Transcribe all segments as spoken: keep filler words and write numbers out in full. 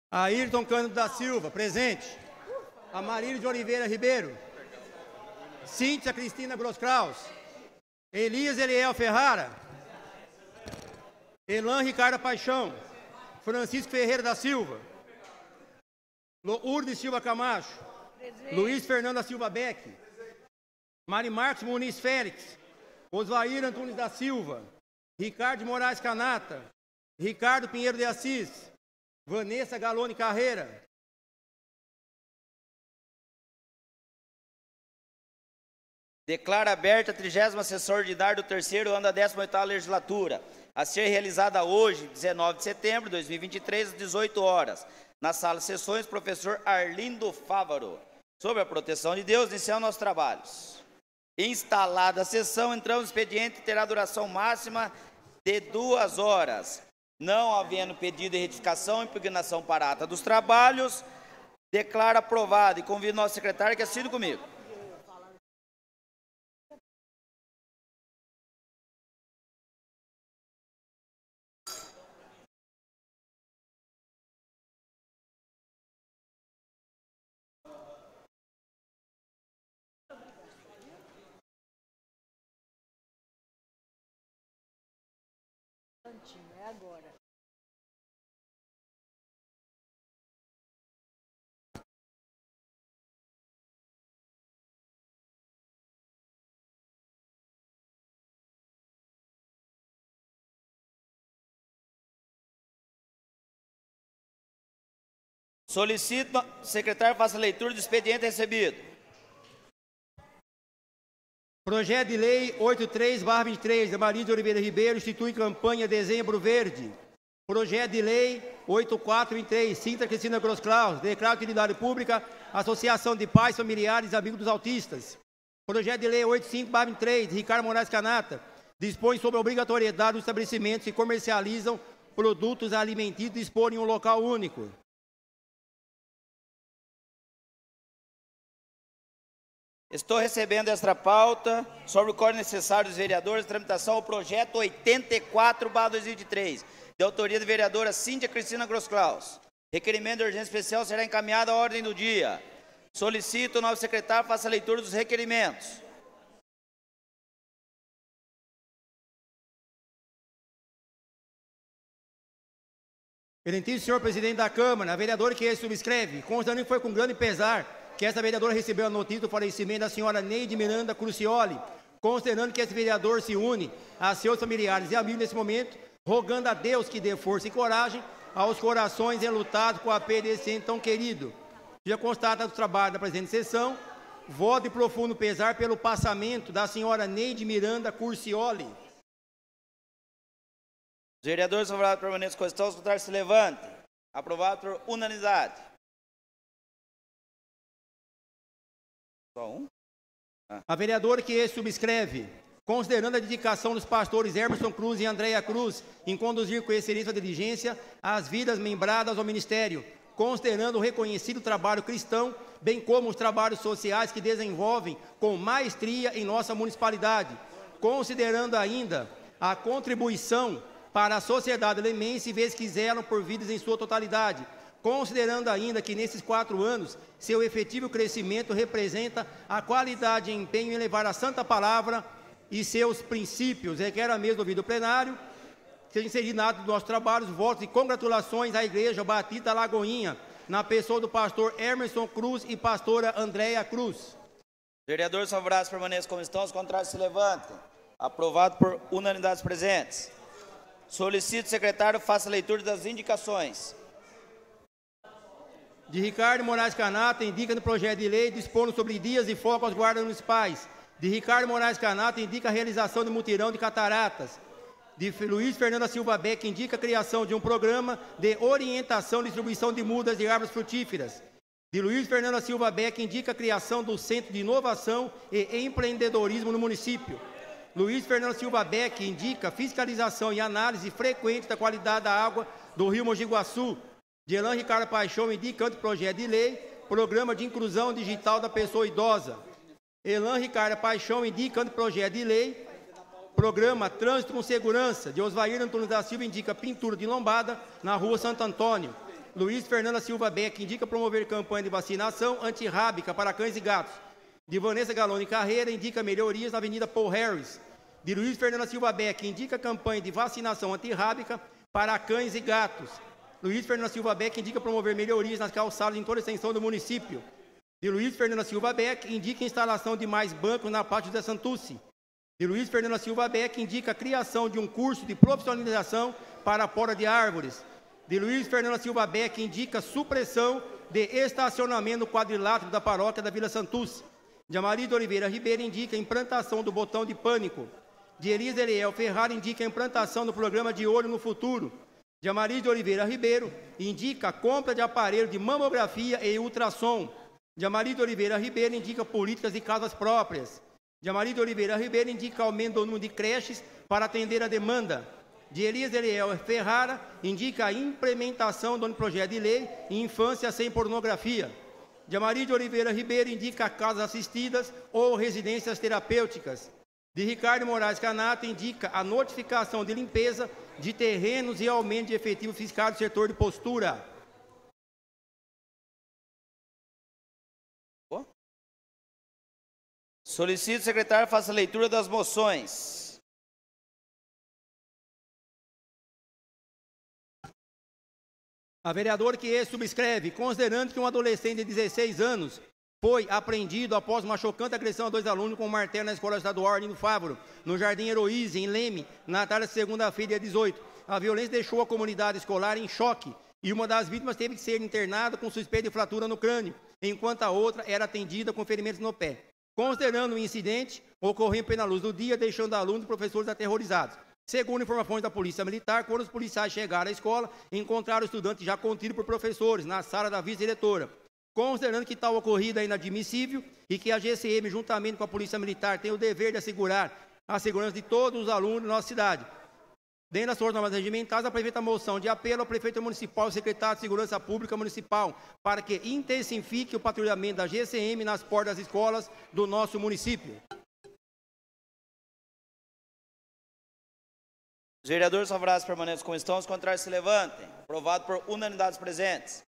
Ayrton Cândido da Silva, presente. Amarílio de Oliveira Ribeiro. Cíntia Cristina Groskraus. Elias Eliel Ferrara. Elan Ricardo Paixão. Francisco Ferreira da Silva. Lourdes Silva Camacho. Presente. Luiz Fernando da Silva Beck. Mari Marcos Muniz Félix. Osvair Antunes da Silva. Ricardo Moraes Canata. Ricardo Pinheiro de Assis. Vanessa Galone Carreira. Declara aberta a trigésima sessão ordinária do terceiro ano da décima oitava legislatura, a ser realizada hoje, dezenove de setembro de dois mil e vinte e três, às dezoito horas, na sala de sessões, professor Arlindo Fávaro. Sob a proteção de Deus, iniciamos nossos trabalhos. Instalada a sessão, entramos no expediente, terá duração máxima de duas horas. Não havendo pedido de retificação, impugnação para a ata dos trabalhos, declaro aprovado e convido nosso secretário que assine comigo. É agora. Solicito, secretário, faça a leitura do expediente recebido. Projeto de Lei oitenta e três barra vinte e três, Amarílio de Oliveira Ribeiro, institui campanha Dezembro Verde. Projeto de Lei oitenta e quatro vinte e três, Cíntia Cristina Groskraus, declara utilidade pública, Associação de Pais, Familiares e Amigos dos Autistas. Projeto de Lei oitenta e cinco barra vinte e três, Ricardo Moraes Canata, dispõe sobre a obrigatoriedade dos estabelecimentos que comercializam produtos alimentícios dispor em um local único. Estou recebendo esta pauta sobre o código necessário dos vereadores, tramitação ao projeto oitenta e quatro barra dois mil e vinte e três, de autoria da vereadora Cíntia Cristina Groskraus. Requerimento de urgência especial será encaminhado à ordem do dia. Solicito o novo secretário faça a leitura dos requerimentos. Excelentíssimo senhor presidente da Câmara, a vereadora que subscreve, constatando que foi com grande pesar que essa vereadora recebeu a notícia do falecimento da senhora Neide Miranda Crucioli, considerando que esse vereador se une a seus familiares e amigos nesse momento, rogando a Deus que dê força e coragem aos corações enlutados com a perda desse ente tão querido. Já constata do trabalho da presente sessão, voto de profundo pesar pelo passamento da senhora Neide Miranda Crucioli. Os vereadores favoráveis permaneçam com a questão, os contrários se levantem. Aprovado por unanimidade. Só um? Ah. A vereadora que subscreve, considerando a dedicação dos pastores Emerson Cruz e Andréia Cruz em conduzir com excelência e diligência as vidas membradas ao ministério, considerando o reconhecido trabalho cristão, bem como os trabalhos sociais que desenvolvem com maestria em nossa municipalidade, considerando ainda a contribuição para a sociedade lemense, vez que zelam por vidas em sua totalidade, considerando ainda que nesses quatro anos, seu efetivo crescimento representa a qualidade e empenho em levar a santa palavra e seus princípios, requer a mesa do ouvido plenário, seja inserido na ata dos nossos trabalhos, votos e congratulações à Igreja Batista Lagoinha, na pessoa do pastor Emerson Cruz e pastora Andréia Cruz. Vereadores favoráveis permaneçam como estão, os contrários se levantem. Aprovado por unanimidade presentes. Solicito o secretário faça a leitura das indicações. De Ricardo Moraes Canata, indica no projeto de lei dispondo sobre dias de folga aos guardas municipais. De Ricardo Moraes Canata, indica a realização de mutirão de cataratas. De Luiz Fernando Silva Beck, indica a criação de um programa de orientação e distribuição de mudas de árvores frutíferas. De Luiz Fernando Silva Beck, indica a criação do Centro de Inovação e Empreendedorismo no município. Luiz Fernando Silva Beck indica fiscalização e análise frequente da qualidade da água do Rio Mogi Guaçu. De Elan Ricardo Paixão indica anteprojeto de lei, programa de inclusão digital da pessoa idosa. Elan Ricardo Paixão indica anteprojeto de lei, programa Trânsito com Segurança. De Osvair Antunes da Silva indica pintura de lombada na rua Santo Antônio. Luiz Fernanda Silva Beck indica promover campanha de vacinação antirrábica para cães e gatos. De Vanessa Galone Carreira indica melhorias na Avenida Paul Harris. De Luiz Fernanda Silva Beck indica campanha de vacinação antirrábica para cães e gatos. Luiz Fernanda Silva Beck indica promover melhorias nas calçadas em toda a extensão do município. De Luiz Fernanda Silva Beck indica instalação de mais bancos na parte de Santucci. De Luiz Fernanda Silva Beck indica a criação de um curso de profissionalização para a poda de árvores. De Luiz Fernanda Silva Beck indica supressão de estacionamento no quadrilátero da paróquia da Vila Santucci. De Amarildo Oliveira Ribeiro indica a implantação do botão de pânico. De Elisa Eliel Ferrara indica a implantação do programa de Olho no Futuro. De Amarildo Oliveira Ribeiro indica a compra de aparelho de mamografia e ultrassom. De Amarildo Oliveira Ribeiro indica políticas de casas próprias. De Amarildo Oliveira Ribeiro indica aumento do número de creches para atender a demanda. De Elisa Eliel Ferrara indica a implementação do projeto de lei Infância Sem Pornografia. De Amarildo Oliveira Ribeiro indica casas assistidas ou residências terapêuticas. De Ricardo Moraes Canato indica a notificação de limpeza de terrenos e aumento de efetivo fiscal do setor de postura. Solicito, secretário, faça a leitura das moções. A vereadora que subscreve, considerando que um adolescente de dezesseis anos foi apreendido após uma chocante agressão a dois alunos com um martelo na Escola Estadual Arlindo Fávaro, no Jardim Heroíse, em Leme, na tarde de segunda-feira, dia dezoito. A violência deixou a comunidade escolar em choque e uma das vítimas teve que ser internada com suspeita de fratura no crânio, enquanto a outra era atendida com ferimentos no pé. Considerando o incidente, ocorreu em plena luz do dia, deixando alunos e professores aterrorizados. Segundo informações da Polícia Militar, quando os policiais chegaram à escola, encontraram o estudante já contido por professores na sala da vice-diretora. Considerando que tal ocorrida é inadmissível e que a G C M, juntamente com a Polícia Militar, tem o dever de assegurar a segurança de todos os alunos da nossa cidade. Dentro das suas normas regimentais, apresenta a moção de apelo ao prefeito municipal e secretário de Segurança Pública Municipal para que intensifique o patrulhamento da G C M nas portas das escolas do nosso município. Os vereadores favoráveis permaneçam como estão, os contrários se levantem. Aprovado por unanimidade dos presentes.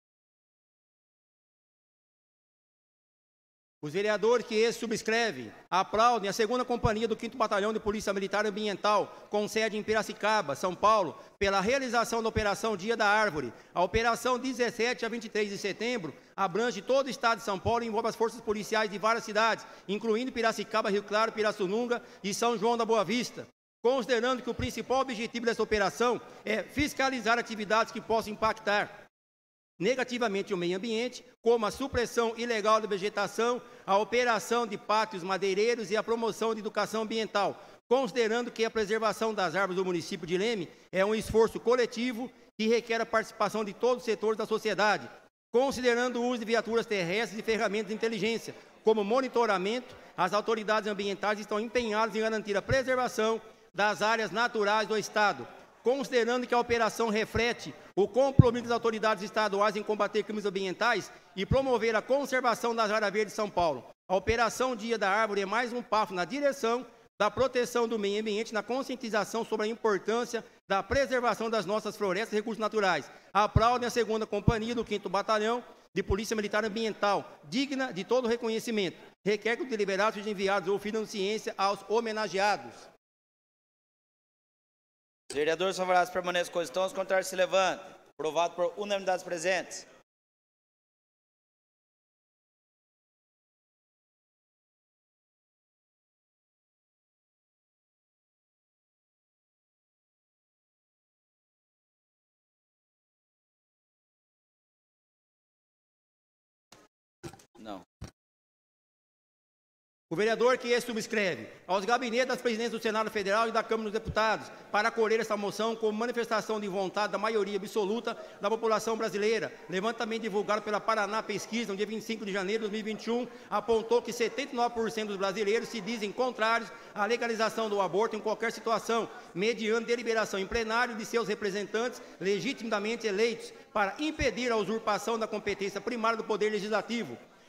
Os vereadores que subscrevem aplaudem a segunda Companhia do quinto Batalhão de Polícia Militar Ambiental, com sede em Piracicaba, São Paulo, pela realização da Operação Dia da Árvore. A operação dezessete a vinte e três de setembro abrange todo o estado de São Paulo e envolve as forças policiais de várias cidades, incluindo Piracicaba, Rio Claro, Pirassununga e São João da Boa Vista. Considerando que o principal objetivo dessa operação é fiscalizar atividades que possam impactar negativamente o meio ambiente, como a supressão ilegal da vegetação, a operação de pátios madeireiros e a promoção de educação ambiental, considerando que a preservação das árvores do município de Leme é um esforço coletivo que requer a participação de todos os setores da sociedade, considerando o uso de viaturas terrestres e ferramentas de inteligência, como monitoramento, as autoridades ambientais estão empenhadas em garantir a preservação das áreas naturais do Estado, considerando que a operação reflete o compromisso das autoridades estaduais em combater crimes ambientais e promover a conservação das áreas verdes de São Paulo. A Operação Dia da Árvore é mais um passo na direção da proteção do meio ambiente, na conscientização sobre a importância da preservação das nossas florestas e recursos naturais. Aplaudem a segunda Companhia do quinto Batalhão de Polícia Militar Ambiental, digna de todo reconhecimento. Requer que os deliberados sejam enviados ao ofício de ciência aos homenageados. Os vereadores favoráveis permaneçam como estão, os contrários se levantem. Aprovado por unanimidade dos presentes. Não. O vereador que subscreve aos gabinetes das presidências do Senado Federal e da Câmara dos Deputados para acolher essa moção como manifestação de vontade da maioria absoluta da população brasileira. Levantamento divulgado pela Paraná Pesquisa no dia vinte e cinco de janeiro de dois mil e vinte e um apontou que setenta e nove por cento dos brasileiros se dizem contrários à legalização do aborto em qualquer situação, mediante deliberação em plenário de seus representantes legitimamente eleitos, para impedir a usurpação da competência primária do Poder Legislativo.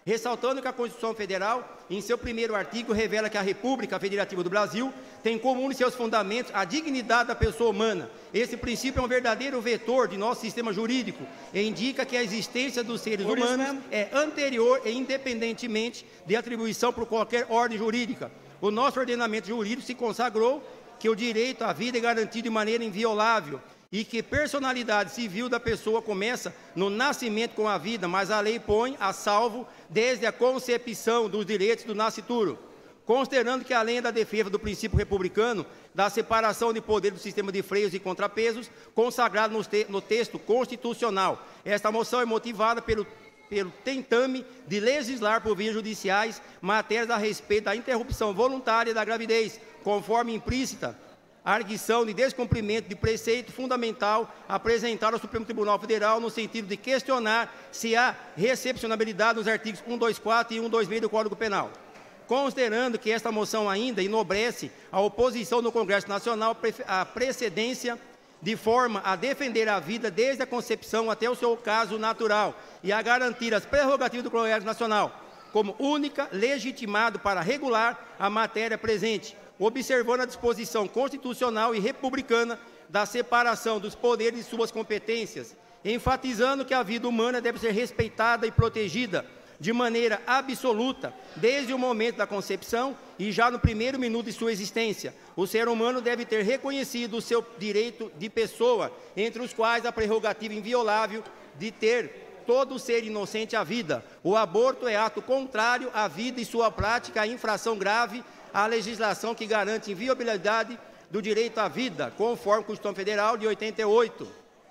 ressaltando que a Constituição Federal, em seu primeiro artigo, revela que a República Federativa do Brasil tem comum em seus fundamentos a dignidade da pessoa humana. Esse princípio é um verdadeiro vetor de nosso sistema jurídico e indica que a existência dos seres Por isso humanos mesmo. é anterior e independentemente de atribuição por qualquer ordem jurídica. O nosso ordenamento jurídico se consagrou que o direito à vida é garantido de maneira inviolável e que personalidade civil da pessoa começa no nascimento com a vida, mas a lei põe a salvo desde a concepção dos direitos do nascituro. Considerando que, além da defesa do princípio republicano, da separação de poder do sistema de freios e contrapesos, consagrado no, te no texto constitucional, esta moção é motivada pelo, pelo tentame de legislar por vias judiciais matérias a respeito da interrupção voluntária da gravidez, conforme implícita a arguição de descumprimento de preceito fundamental apresentado ao Supremo Tribunal Federal no sentido de questionar se há recepcionabilidade nos artigos cento e vinte e quatro e cento e vinte e seis do Código Penal. Considerando que esta moção ainda enobrece a oposição no Congresso Nacional à precedência de forma a defender a vida desde a concepção até o seu caso natural e a garantir as prerrogativas do Congresso Nacional como única legitimado para regular a matéria presente, observando a disposição constitucional e republicana da separação dos poderes e suas competências, enfatizando que a vida humana deve ser respeitada e protegida de maneira absoluta, desde o momento da concepção e já no primeiro minuto de sua existência. O ser humano deve ter reconhecido o seu direito de pessoa, entre os quais a prerrogativa inviolável de ter todo ser inocente à vida. O aborto é ato contrário à vida e sua prática é infração grave à legislação que garante inviolabilidade do direito à vida, conforme a Constituição Federal de oitenta e oito.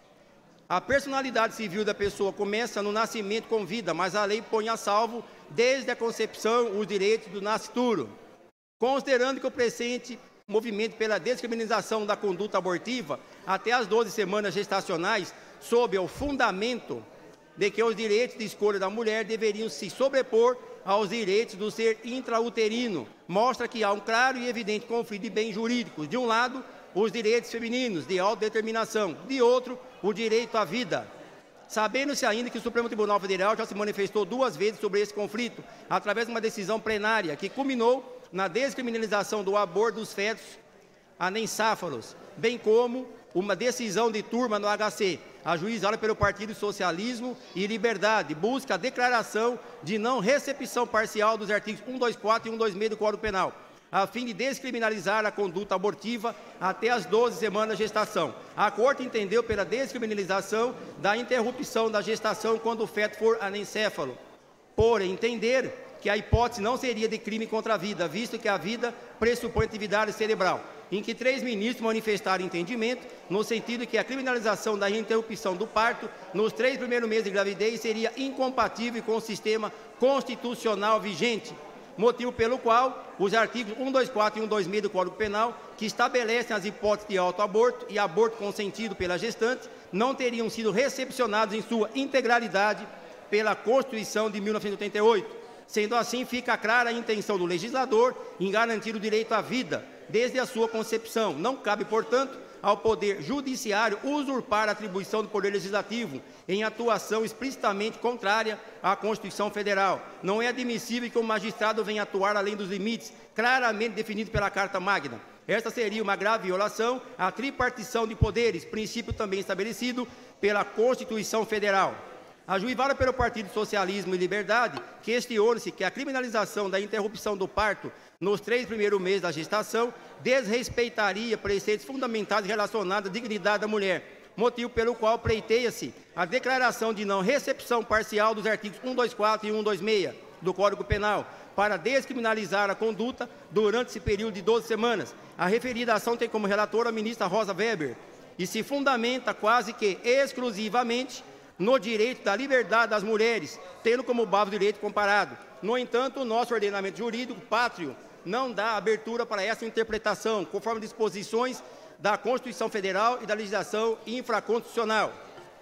A personalidade civil da pessoa começa no nascimento com vida, mas a lei põe a salvo, desde a concepção, os direitos do nascituro. Considerando que o presente movimento pela descriminalização da conduta abortiva até as doze semanas gestacionais, sob o fundamento de que os direitos de escolha da mulher deveriam se sobrepor aos direitos do ser intrauterino, mostra que há um claro e evidente conflito de bens jurídicos. De um lado, os direitos femininos de autodeterminação, de outro, o direito à vida. Sabendo-se ainda que o Supremo Tribunal Federal já se manifestou duas vezes sobre esse conflito, através de uma decisão plenária que culminou na descriminalização do aborto dos fetos anencéfalos, bem como uma decisão de turma no H C, ajuizada pelo Partido Socialismo e Liberdade, busca a declaração de não recepção parcial dos artigos cento e vinte e quatro e cento e vinte e seis do Código Penal, a fim de descriminalizar a conduta abortiva até as doze semanas de gestação. A Corte entendeu pela descriminalização da interrupção da gestação quando o feto for anencéfalo, por entender que a hipótese não seria de crime contra a vida, visto que a vida pressupõe atividade cerebral, em que três ministros manifestaram entendimento no sentido que a criminalização da interrupção do parto nos três primeiros meses de gravidez seria incompatível com o sistema constitucional vigente, motivo pelo qual os artigos cento e vinte e quatro e cento e vinte e seis do Código Penal, que estabelecem as hipóteses de autoaborto e aborto consentido pela gestante, não teriam sido recepcionados em sua integralidade pela Constituição de mil novecentos e oitenta e oito. Sendo assim, fica clara a intenção do legislador em garantir o direito à vida desde a sua concepção. Não cabe, portanto, ao Poder Judiciário usurpar a atribuição do Poder Legislativo em atuação explicitamente contrária à Constituição Federal. Não é admissível que o magistrado venha atuar além dos limites claramente definidos pela Carta Magna. Esta seria uma grave violação à tripartição de poderes, princípio também estabelecido pela Constituição Federal. Ajuizada pelo Partido Socialismo e Liberdade, questiona-se que a criminalização da interrupção do parto nos três primeiros meses da gestação desrespeitaria preceitos fundamentais relacionados à dignidade da mulher, motivo pelo qual pleiteia-se a declaração de não recepção parcial dos artigos cento e vinte e quatro e cento e vinte e seis do Código Penal, para descriminalizar a conduta durante esse período de doze semanas. A referida ação tem como relatora a ministra Rosa Weber e se fundamenta quase que exclusivamente no direito da liberdade das mulheres, tendo como base o direito comparado. No entanto, o nosso ordenamento jurídico pátrio não dá abertura para essa interpretação, conforme disposições da Constituição Federal e da legislação infraconstitucional.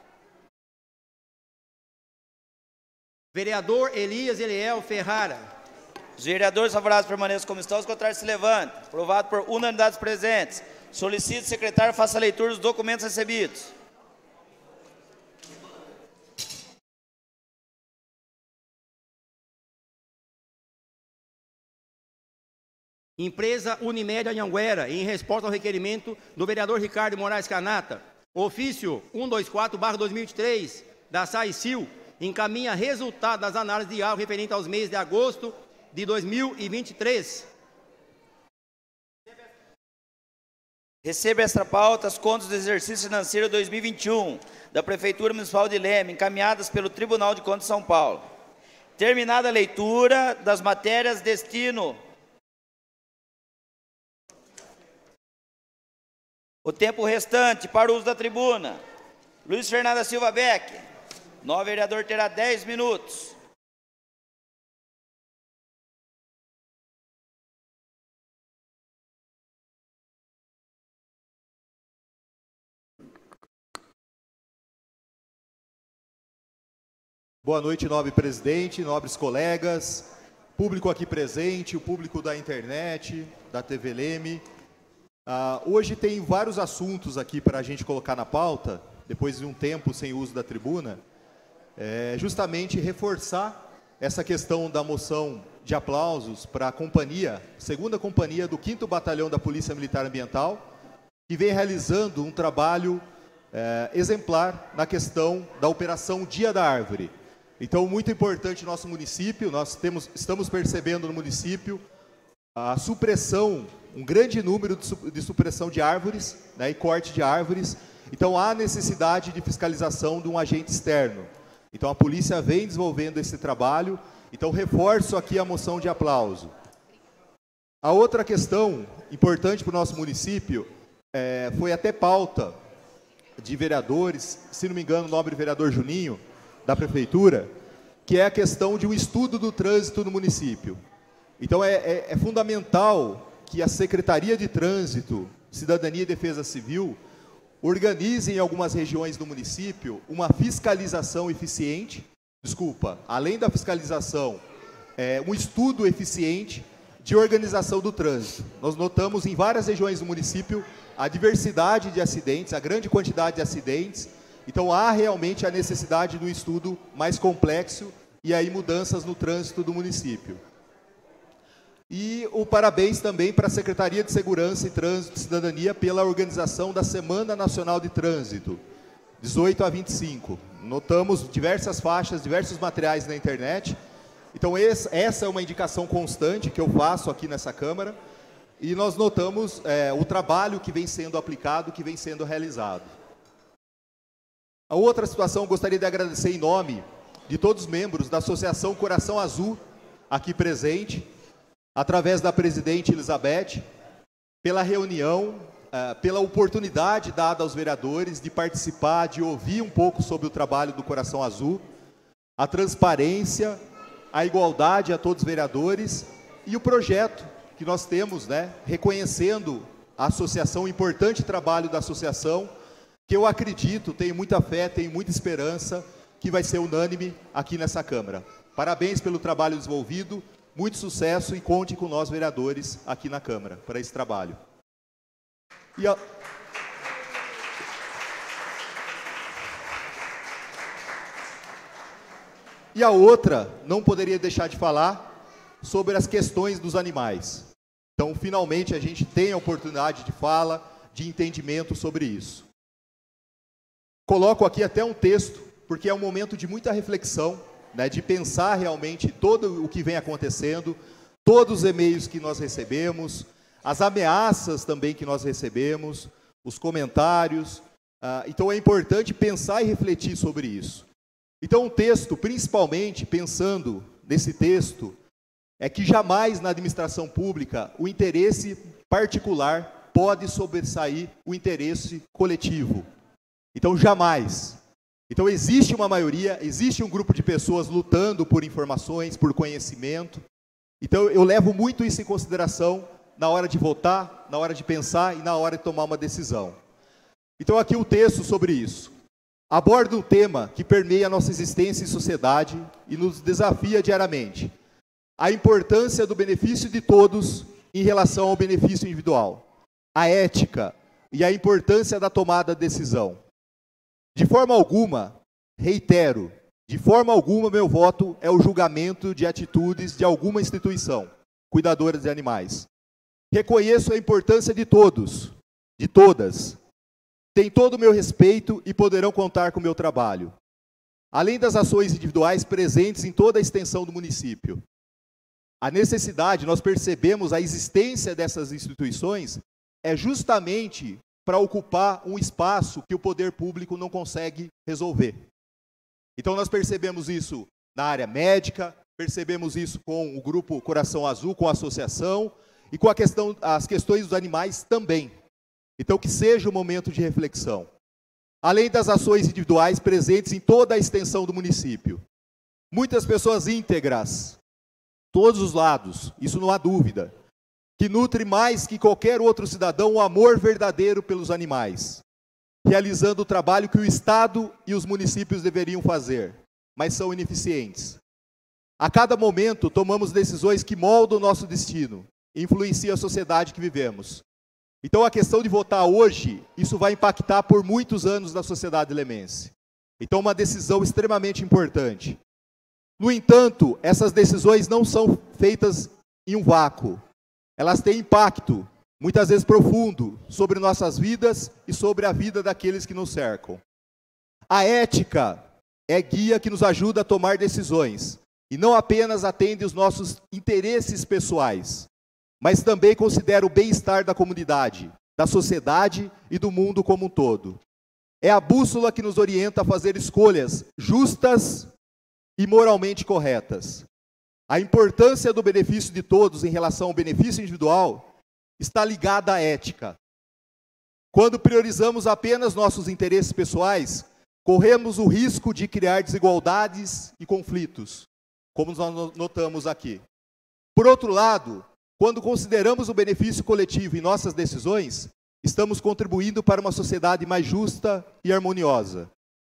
Vereador Elias Eliel Ferrara. Os vereadores favoráveis permaneçam como estão, os contrários se levantem. Aprovado por unanimidade dos presentes. Solicito, secretário, faça a leitura dos documentos recebidos. Empresa Unimed Anhanguera, em resposta ao requerimento do vereador Ricardo Moraes Canata, ofício cento e vinte e quatro barra dois mil e vinte e três, da SAICIL, encaminha resultado das análises de alvo referente aos meses de agosto de dois mil e vinte e três. Receba esta pauta as contas do exercício financeiro dois mil e vinte e um da Prefeitura Municipal de Leme, encaminhadas pelo Tribunal de Contas de São Paulo. Terminada a leitura das matérias, destino o tempo restante para o uso da tribuna. Luiz Fernando da Silva Beck, novo vereador, terá dez minutos. Boa noite, nobre presidente, nobres colegas, público aqui presente, o público da internet, da T V Leme. Ah, hoje tem vários assuntos aqui para a gente colocar na pauta, depois de um tempo sem uso da tribuna, é, justamente reforçar essa questão da moção de aplausos para a companhia, segunda companhia do quinto Batalhão da Polícia Militar Ambiental, que vem realizando um trabalho é, exemplar na questão da Operação Dia da Árvore. Então, muito importante no nosso município, nós temos, estamos percebendo no município a supressão, um grande número de, su, de supressão de árvores, né, e corte de árvores. Então, há necessidade de fiscalização de um agente externo. Então, a polícia vem desenvolvendo esse trabalho. Então, reforço aqui a moção de aplauso. A outra questão importante para o nosso município é, foi até pauta de vereadores, se não me engano, o nobre vereador Juninho, da Prefeitura, que é a questão de um estudo do trânsito no município. Então, é, é, é fundamental que a Secretaria de Trânsito, Cidadania e Defesa Civil organize em algumas regiões do município uma fiscalização eficiente, desculpa, além da fiscalização, é, um estudo eficiente de organização do trânsito. Nós notamos em várias regiões do município a diversidade de acidentes, a grande quantidade de acidentes. Então, há realmente a necessidade de um estudo mais complexo e aí mudanças no trânsito do município. E o parabéns também para a Secretaria de Segurança e Trânsito e Cidadania pela organização da Semana Nacional de Trânsito, dezoito a vinte e cinco. Notamos diversas faixas, diversos materiais na internet. Então, esse, essa é uma indicação constante que eu faço aqui nessa Câmara. E nós notamos é, o trabalho que vem sendo aplicado, que vem sendo realizado. A outra situação, gostaria de agradecer em nome de todos os membros da Associação Coração Azul, aqui presente, através da presidente Elizabeth, pela reunião, pela oportunidade dada aos vereadores de participar, de ouvir um pouco sobre o trabalho do Coração Azul, a transparência, a igualdade a todos os vereadores e o projeto que nós temos, né, reconhecendo a associação, o importante trabalho da associação, que eu acredito, tenho muita fé, tenho muita esperança, que vai ser unânime aqui nessa Câmara. Parabéns pelo trabalho desenvolvido, muito sucesso e conte com nós, vereadores, aqui na Câmara, para esse trabalho. E a... e a outra, não poderia deixar de falar sobre as questões dos animais. Então, finalmente, a gente tem a oportunidade de fala, de entendimento sobre isso. Coloco aqui até um texto, porque é um momento de muita reflexão, né, de pensar realmente todo o que vem acontecendo, todos os e-mails que nós recebemos, as ameaças também que nós recebemos, os comentários. Ah, então, é importante pensar e refletir sobre isso. Então, o texto, principalmente pensando nesse texto, é que jamais na administração pública o interesse particular pode sobressair o interesse coletivo. Então, jamais. Então, existe uma maioria, existe um grupo de pessoas lutando por informações, por conhecimento. Então, eu levo muito isso em consideração na hora de votar, na hora de pensar e na hora de tomar uma decisão. Então, aqui o texto sobre isso. Aborda um tema que permeia a nossa existência em sociedade e nos desafia diariamente. A importância do benefício de todos em relação ao benefício individual. A ética e a importância da tomada de decisão. De forma alguma, reitero, de forma alguma meu voto é o julgamento de atitudes de alguma instituição cuidadora de animais. Reconheço a importância de todos, de todas. Têm todo o meu respeito e poderão contar com o meu trabalho. Além das ações individuais presentes em toda a extensão do município. A necessidade, nós percebemos a existência dessas instituições, é justamente para ocupar um espaço que o poder público não consegue resolver. Então nós percebemos isso na área médica, percebemos isso com o Grupo Coração Azul, com a associação, e com a questão, as questões dos animais também. Então que seja um momento de reflexão. Além das ações individuais presentes em toda a extensão do município. Muitas pessoas íntegras, todos os lados, isso não há dúvida, que nutre mais que qualquer outro cidadão o amor verdadeiro pelos animais, realizando o trabalho que o Estado e os municípios deveriam fazer, mas são ineficientes. A cada momento tomamos decisões que moldam o nosso destino, e influenciam a sociedade que vivemos. Então a questão de votar hoje, isso vai impactar por muitos anos na sociedade lemense. Então uma decisão extremamente importante. No entanto, essas decisões não são feitas em um vácuo. Elas têm impacto, muitas vezes profundo, sobre nossas vidas e sobre a vida daqueles que nos cercam. A ética é guia que nos ajuda a tomar decisões, e não apenas atende os nossos interesses pessoais, mas também considera o bem-estar da comunidade, da sociedade e do mundo como um todo. É a bússola que nos orienta a fazer escolhas justas e moralmente corretas. A importância do benefício de todos em relação ao benefício individual está ligada à ética. Quando priorizamos apenas nossos interesses pessoais, corremos o risco de criar desigualdades e conflitos, como nós notamos aqui. Por outro lado, quando consideramos o benefício coletivo em nossas decisões, estamos contribuindo para uma sociedade mais justa e harmoniosa.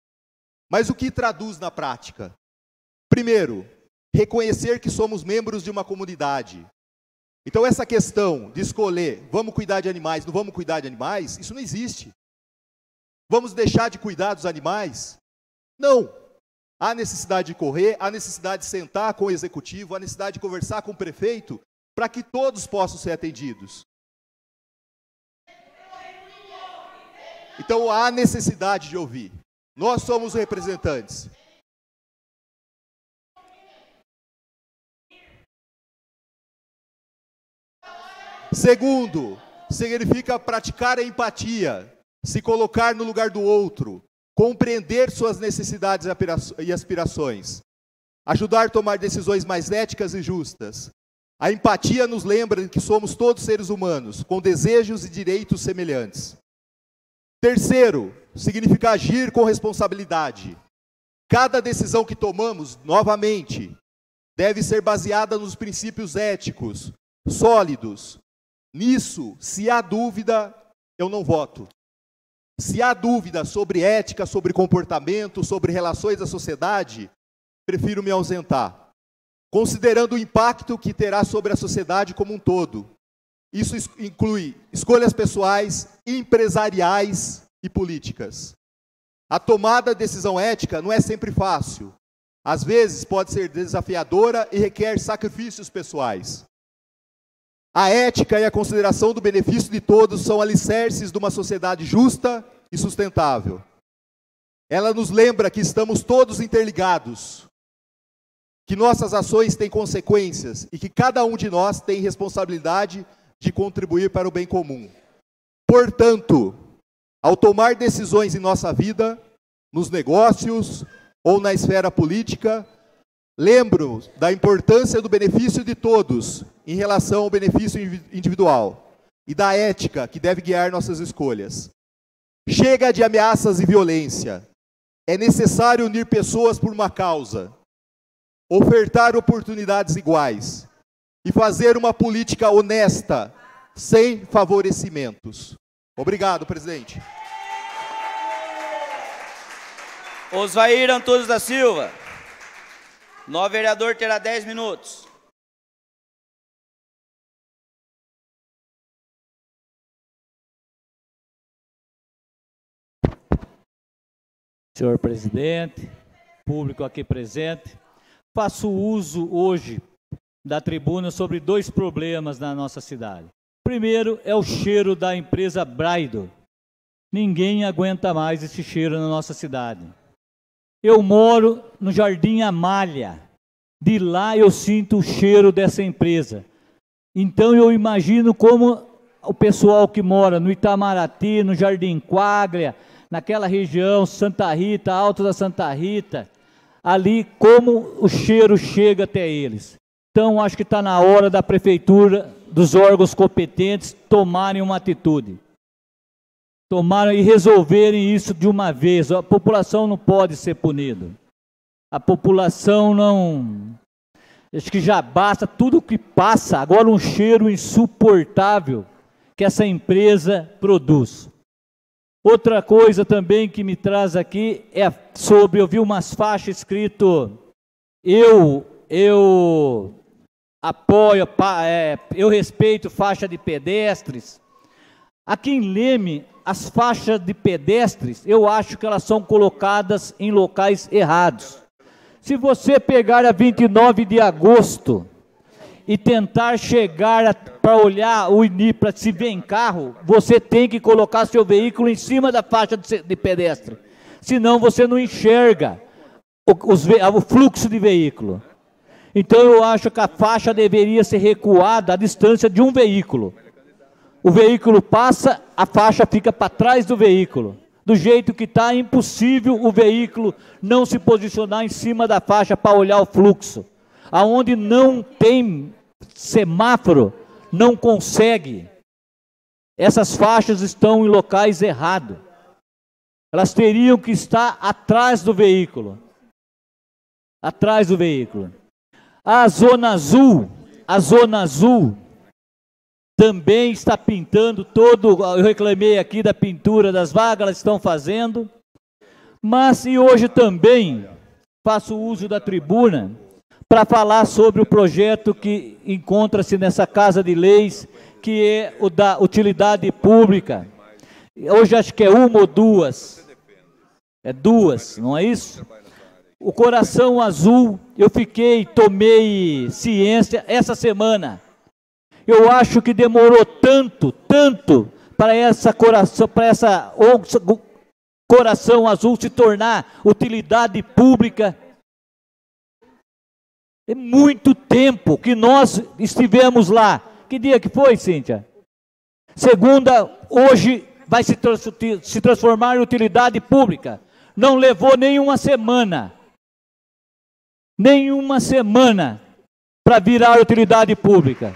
Mas o que traduz na prática? Primeiro, reconhecer que somos membros de uma comunidade. Então essa questão de escolher, vamos cuidar de animais, não vamos cuidar de animais, isso não existe. Vamos deixar de cuidar dos animais? Não. Há necessidade de correr, há necessidade de sentar com o executivo, há necessidade de conversar com o prefeito, para que todos possam ser atendidos. Então há necessidade de ouvir. Nós somos os representantes. Segundo, significa praticar a empatia, se colocar no lugar do outro, compreender suas necessidades e aspirações, ajudar a tomar decisões mais éticas e justas. A empatia nos lembra que somos todos seres humanos, com desejos e direitos semelhantes. Terceiro, significa agir com responsabilidade. Cada decisão que tomamos, novamente, deve ser baseada nos princípios éticos, sólidos. Nisso, se há dúvida, eu não voto. Se há dúvida sobre ética, sobre comportamento, sobre relações da sociedade, prefiro me ausentar. Considerando o impacto que terá sobre a sociedade como um todo. Isso inclui escolhas pessoais, empresariais e políticas. A tomada de decisão ética não é sempre fácil. Às vezes pode ser desafiadora e requer sacrifícios pessoais. A ética e a consideração do benefício de todos são alicerces de uma sociedade justa e sustentável. Ela nos lembra que estamos todos interligados, que nossas ações têm consequências e que cada um de nós tem responsabilidade de contribuir para o bem comum. Portanto, ao tomar decisões em nossa vida, nos negócios ou na esfera política, lembro da importância do benefício de todos em relação ao benefício individual e da ética que deve guiar nossas escolhas. Chega de ameaças e violência. É necessário unir pessoas por uma causa, ofertar oportunidades iguais e fazer uma política honesta, sem favorecimentos. Obrigado, presidente. Osvair Antunes da Silva. Novo vereador terá dez minutos. Senhor presidente, público aqui presente, faço uso hoje da tribuna sobre dois problemas na nossa cidade. primeiro é o cheiro da empresa Braido. Ninguém aguenta mais esse cheiro na nossa cidade. Eu moro no Jardim Amália. De lá eu sinto o cheiro dessa empresa. Então eu imagino como o pessoal que mora no Itamaraty, no Jardim Quaglia, naquela região, Santa Rita, Alto da Santa Rita, ali como o cheiro chega até eles. Então acho que está na hora da prefeitura, dos órgãos competentes, tomarem uma atitude. Tomaram e resolverem isso de uma vez. A população não pode ser punida. A população não... Acho que já basta tudo que passa. Agora um cheiro insuportável que essa empresa produz. Outra coisa também que me traz aqui é sobre... Eu vi umas faixas escrito... Eu, eu apoio, é, eu respeito faixa de pedestres. Aqui em Leme, as faixas de pedestres, eu acho que elas são colocadas em locais errados. Se você pegar a vinte e nove de agosto e tentar chegar para olhar o I N I para se ver em carro, você tem que colocar seu veículo em cima da faixa de, de pedestre. Senão você não enxerga o, os, o fluxo de veículo. Então eu acho que a faixa deveria ser recuada à distância de um veículo. O veículo passa, a faixa fica para trás do veículo. Do jeito que está, é impossível o veículo não se posicionar em cima da faixa para olhar o fluxo. Aonde não tem semáforo, não consegue. Essas faixas estão em locais errados. Elas teriam que estar atrás do veículo. Atrás do veículo. A zona azul, a zona azul... também está pintando todo, eu reclamei aqui da pintura das vagas, elas estão fazendo, mas e hoje também faço uso da tribuna para falar sobre o projeto que encontra-se nessa Casa de Leis, que é o da utilidade pública. Hoje acho que é uma ou duas, é duas, não é isso? O Coração Azul, eu fiquei, tomei ciência essa semana. Eu acho que demorou tanto, tanto para essa coração, para essa Coração Azul se tornar utilidade pública. É muito tempo que nós estivemos lá. Que dia que foi, Cíntia? Segunda, hoje vai se, trans, se transformar em utilidade pública. Não levou nenhuma semana. Nenhuma semana para virar utilidade pública.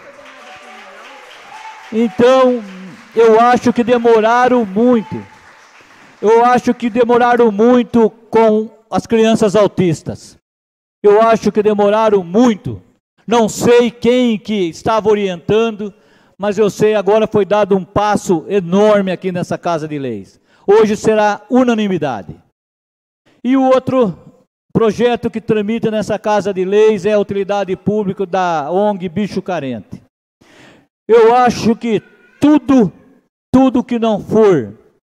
Então, eu acho que demoraram muito. Eu acho que demoraram muito com as crianças autistas. Eu acho que demoraram muito. Não sei quem que estava orientando, mas eu sei agora foi dado um passo enorme aqui nessa Casa de Leis. Hoje será unanimidade. E o outro projeto que tramita nessa Casa de Leis é a utilidade pública da O N G Bicho Carente. Eu acho que tudo, tudo que não for,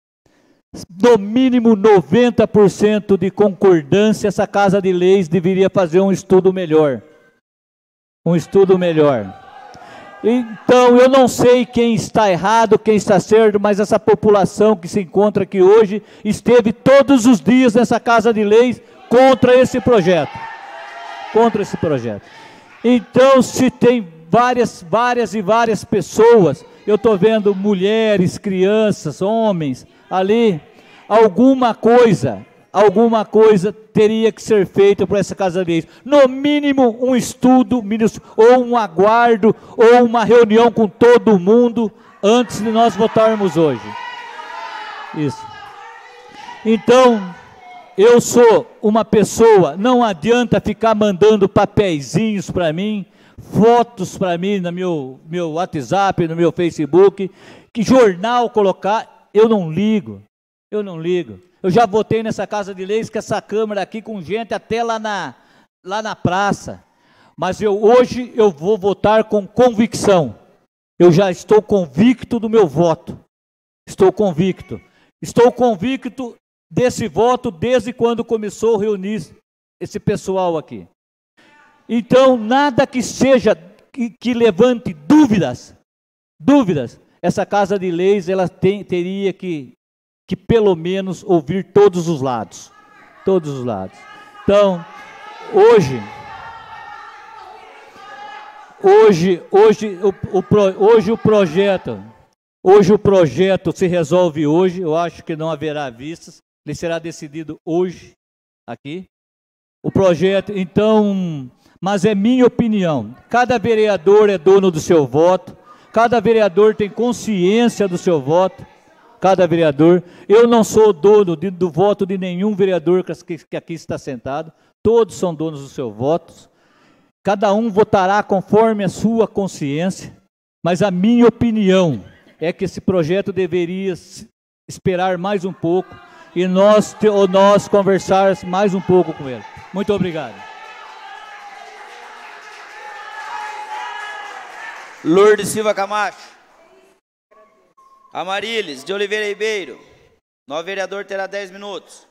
no mínimo noventa por cento de concordância, essa Casa de Leis deveria fazer um estudo melhor. Um estudo melhor. Então, eu não sei quem está errado, quem está certo, mas essa população que se encontra aqui hoje esteve todos os dias nessa Casa de Leis contra esse projeto. Contra esse projeto. Então, se tem várias, várias e várias pessoas, eu estou vendo mulheres, crianças, homens, ali, alguma coisa, alguma coisa teria que ser feita por essa Casa de Leis. No mínimo um estudo, ou um aguardo, ou uma reunião com todo mundo, antes de nós votarmos hoje. Isso. Então, eu sou uma pessoa, não adianta ficar mandando papeizinhos para mim, fotos para mim no meu, meu WhatsApp, no meu Facebook, que jornal colocar, eu não ligo, eu não ligo. Eu já votei nessa Casa de Leis com essa Câmara aqui, com gente até lá na, lá na praça, mas eu, hoje eu vou votar com convicção. Eu já estou convicto do meu voto, estou convicto, estou convicto desse voto desde quando começou a reunir esse pessoal aqui. Então, nada que seja, que, que levante dúvidas, dúvidas, essa Casa de Leis ela tem, teria que, que pelo menos ouvir todos os lados. Todos os lados. Então, hoje, hoje, hoje, o, o, pro, hoje o projeto, hoje o projeto se resolve hoje, eu acho que não haverá vistas, ele será decidido hoje, aqui. O projeto, então, mas é minha opinião, cada vereador é dono do seu voto, cada vereador tem consciência do seu voto, cada vereador, eu não sou dono de, do voto de nenhum vereador que, que aqui está sentado, todos são donos dos seus votos, cada um votará conforme a sua consciência, mas a minha opinião é que esse projeto deveria esperar mais um pouco e nós, ou nós conversar mais um pouco com ele. Muito obrigado. Lourdes Silva Camacho. Amarilis de Oliveira Ribeiro. Novo vereador terá dez minutos.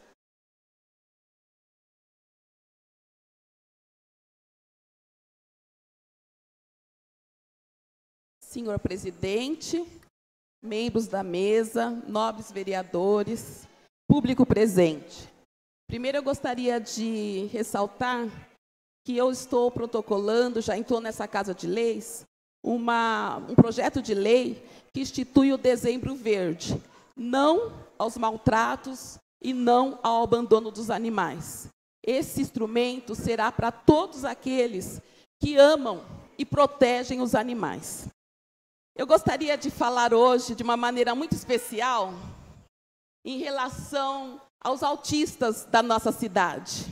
Senhor presidente, membros da mesa, nobres vereadores, público presente. Primeiro eu gostaria de ressaltar que eu estou protocolando, já entrou nessa Casa de Leis, uma, um projeto de lei que institui o Dezembro Verde, não aos maltratos e não ao abandono dos animais. Esse instrumento será para todos aqueles que amam e protegem os animais. Eu gostaria de falar hoje de uma maneira muito especial em relação aos autistas da nossa cidade.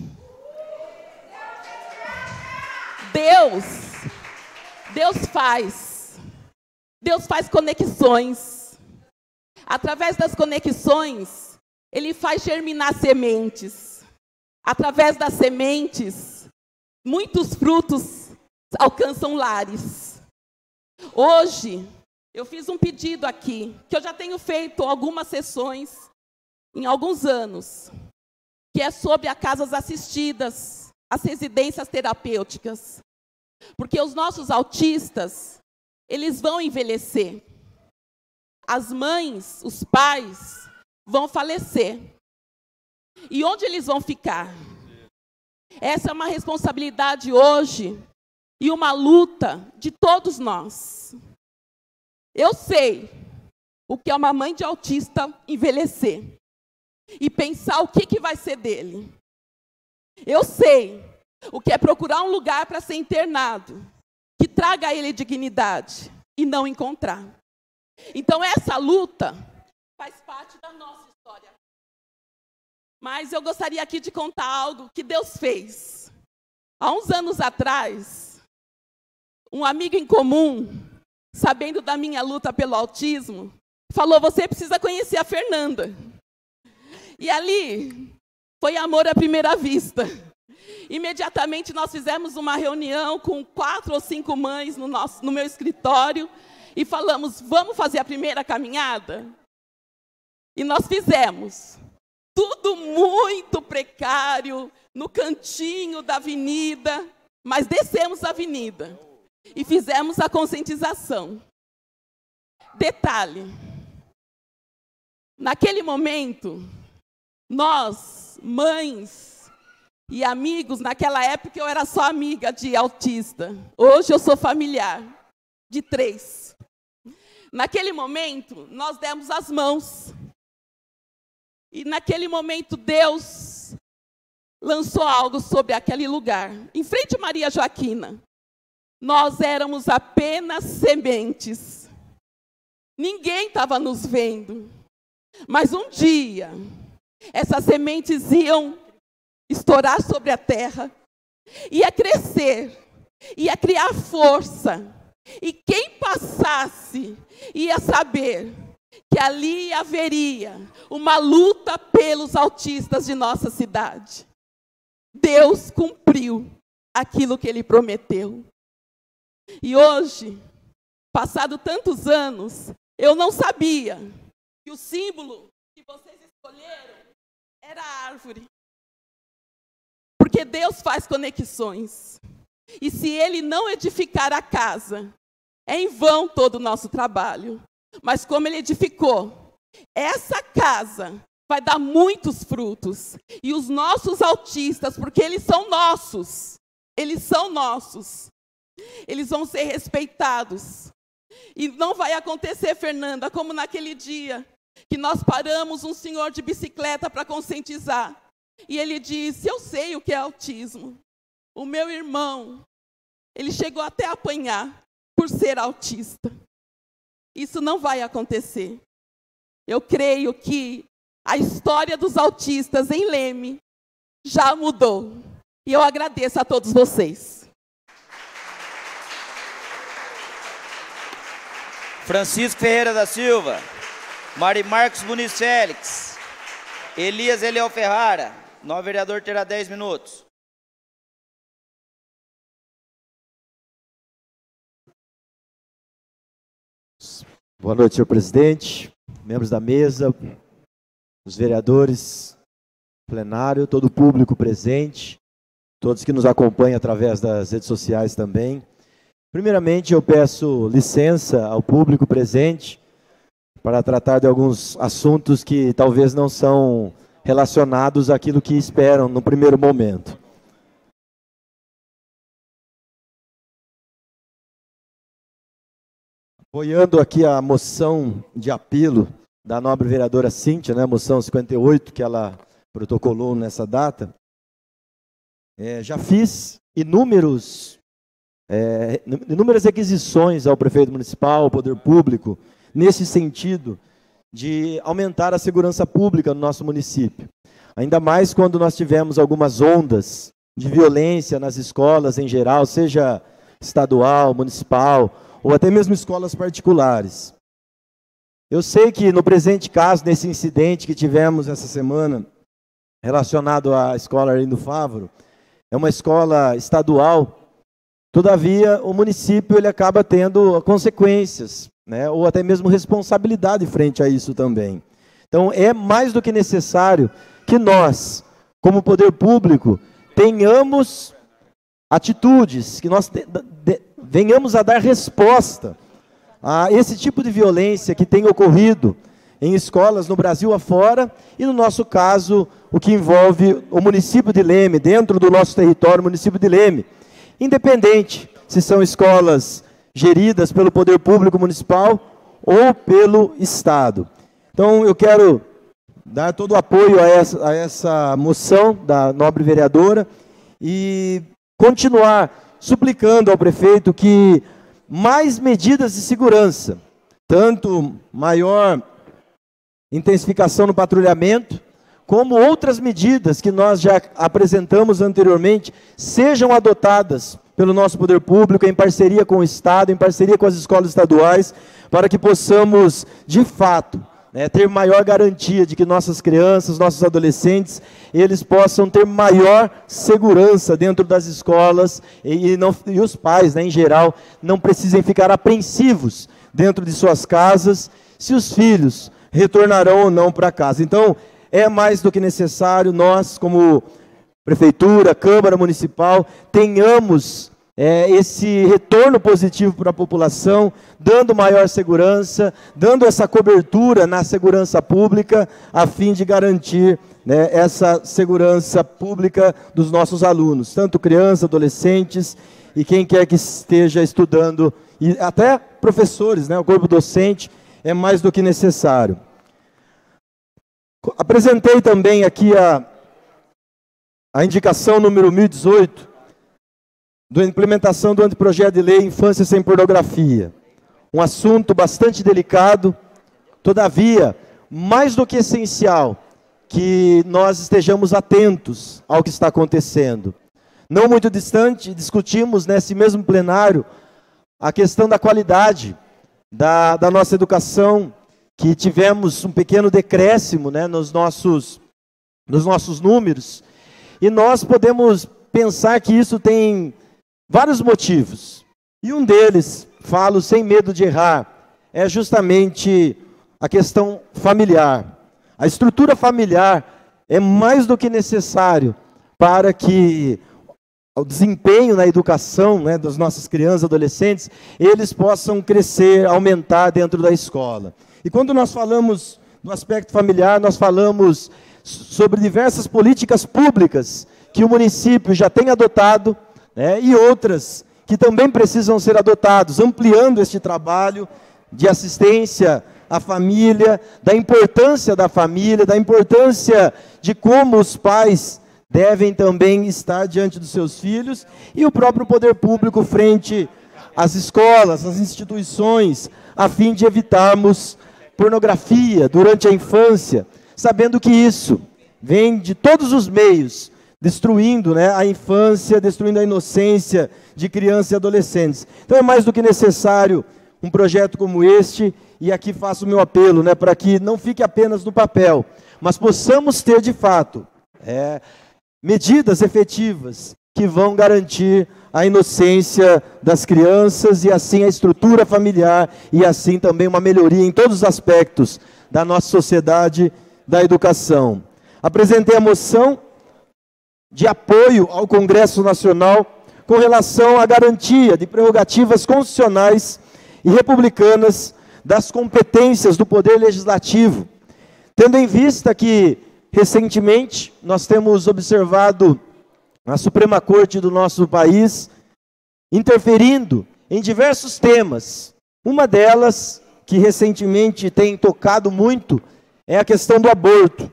Deus, Deus faz, Deus faz conexões. Através das conexões, Ele faz germinar sementes. Através das sementes, muitos frutos alcançam lares. Hoje, eu fiz um pedido aqui, que eu já tenho feito algumas sessões em alguns anos, que é sobre as casas assistidas, as residências terapêuticas. Porque os nossos autistas, eles vão envelhecer. As mães, os pais, vão falecer. E onde eles vão ficar? Essa é uma responsabilidade hoje e uma luta de todos nós. Eu sei o que é uma mãe de autista envelhecer e pensar o que, que vai ser dele. Eu sei o que é procurar um lugar para ser internado, que traga a ele dignidade e não encontrar. Então essa luta faz parte da nossa história. Mas eu gostaria aqui de contar algo que Deus fez. Há uns anos atrás, um amigo em comum, sabendo da minha luta pelo autismo, falou: você precisa conhecer a Fernanda. E ali foi amor à primeira vista. Imediatamente nós fizemos uma reunião com quatro ou cinco mães no, nosso, no meu escritório e falamos: vamos fazer a primeira caminhada? E nós fizemos. Tudo muito precário, no cantinho da avenida, mas descemos a avenida e fizemos a conscientização. Detalhe, naquele momento, nós, mães e amigos, naquela época eu era só amiga de autista, hoje eu sou familiar de três. Naquele momento, nós demos as mãos. E naquele momento Deus lançou algo sobre aquele lugar. Em frente a Maria Joaquina, nós éramos apenas sementes. Ninguém estava nos vendo. Mas um dia, essas sementes iam estourar sobre a terra, ia crescer, ia criar força. E quem passasse ia saber que ali haveria uma luta pelos autistas de nossa cidade. Deus cumpriu aquilo que Ele prometeu. E hoje, passado tantos anos, eu não sabia que o símbolo que vocês escolheram era a árvore. Porque Deus faz conexões. E se Ele não edificar a casa, É em vão todo o nosso trabalho. Mas como ele edificou, essa casa vai dar muitos frutos. E os nossos autistas, porque eles são nossos, eles são nossos, eles vão ser respeitados. E não vai acontecer, Fernanda, como naquele dia, que nós paramos um senhor de bicicleta para conscientizar. E ele disse, eu sei o que é autismo. O meu irmão, ele chegou até a apanhar por ser autista. Isso não vai acontecer. Eu creio que a história dos autistas em Leme já mudou. E eu agradeço a todos vocês. Francisco Ferreira da Silva, Mari Marcos Muniz Félix, Elias Eliel Ferrara, novo vereador terá dez minutos. Boa noite, senhor presidente, membros da mesa, os vereadores, plenário, todo o público presente, todos que nos acompanham através das redes sociais também. Primeiramente, eu peço licença ao público presente para tratar de alguns assuntos que talvez não são relacionados àquilo que esperam no primeiro momento. Apoiando aqui a moção de apelo da nobre vereadora Cíntia, né, moção cinquenta e oito, que ela protocolou nessa data, é, já fiz inúmeros, é, inúmeras requisições ao prefeito municipal, ao poder público, nesse sentido de aumentar a segurança pública no nosso município. Ainda mais quando nós tivemos algumas ondas de violência nas escolas em geral, seja estadual, municipal, ou até mesmo escolas particulares. Eu sei que no presente caso, nesse incidente que tivemos essa semana, relacionado à escola Arlindo Fávaro, é uma escola estadual, todavia o município ele acaba tendo consequências, né, ou até mesmo responsabilidade frente a isso também. Então é mais do que necessário que nós, como poder público, tenhamos atitudes, que nós te, de, venhamos a dar resposta a esse tipo de violência que tem ocorrido em escolas no Brasil afora e, no nosso caso, o que envolve o município de Leme, dentro do nosso território, o município de Leme. Independente se são escolas geridas pelo poder público municipal ou pelo Estado. Então, eu quero dar todo o apoio a essa, a essa moção da nobre vereadora e continuar suplicando ao prefeito que mais medidas de segurança, tanto maior intensificação no patrulhamento, como outras medidas que nós já apresentamos anteriormente, sejam adotadas pelo nosso poder público, em parceria com o Estado, em parceria com as escolas estaduais, para que possamos, de fato, né, ter maior garantia de que nossas crianças, nossos adolescentes, eles possam ter maior segurança dentro das escolas e, e, não, e os pais, né, em geral, não precisem ficar apreensivos dentro de suas casas, se os filhos retornarão ou não para casa. Então, é mais do que necessário nós, como Prefeitura, Câmara Municipal, tenhamos é, esse retorno positivo para a população, dando maior segurança, dando essa cobertura na segurança pública, a fim de garantir, né, essa segurança pública dos nossos alunos, tanto crianças, adolescentes e quem quer que esteja estudando, e até professores, né, o corpo docente, é mais do que necessário. Apresentei também aqui a, a indicação número mil e dezoito, da implementação do anteprojeto de lei Infância Sem Pornografia. Um assunto bastante delicado, todavia, mais do que essencial, que nós estejamos atentos ao que está acontecendo. Não muito distante, discutimos nesse mesmo plenário a questão da qualidade da, da nossa educação, que tivemos um pequeno decréscimo, né, nos nossos, nos nossos números, e nós podemos pensar que isso tem vários motivos. E um deles, falo sem medo de errar, é justamente a questão familiar. A estrutura familiar é mais do que necessário para que ao desempenho na educação, né, das nossas crianças e adolescentes, eles possam crescer, aumentar dentro da escola. E quando nós falamos no aspecto familiar, nós falamos sobre diversas políticas públicas que o município já tem adotado, né, e outras que também precisam ser adotadas, ampliando este trabalho de assistência à família, da importância da família, da importância de como os pais devem também estar diante dos seus filhos, e o próprio poder público frente às escolas, às instituições, a fim de evitarmos pornografia durante a infância, sabendo que isso vem de todos os meios, destruindo, né, a infância, destruindo a inocência de crianças e adolescentes. Então é mais do que necessário um projeto como este, e aqui faço o meu apelo, né, para que não fique apenas no papel, mas possamos ter de fato é, medidas efetivas que vão garantir a inocência das crianças e assim a estrutura familiar e assim também uma melhoria em todos os aspectos da nossa sociedade da educação. Apresentei a moção de apoio ao Congresso Nacional com relação à garantia de prerrogativas constitucionais e republicanas das competências do Poder Legislativo, tendo em vista que, recentemente, nós temos observado a Suprema Corte do nosso país interferindo em diversos temas. Uma delas, que recentemente tem tocado muito, é a questão do aborto.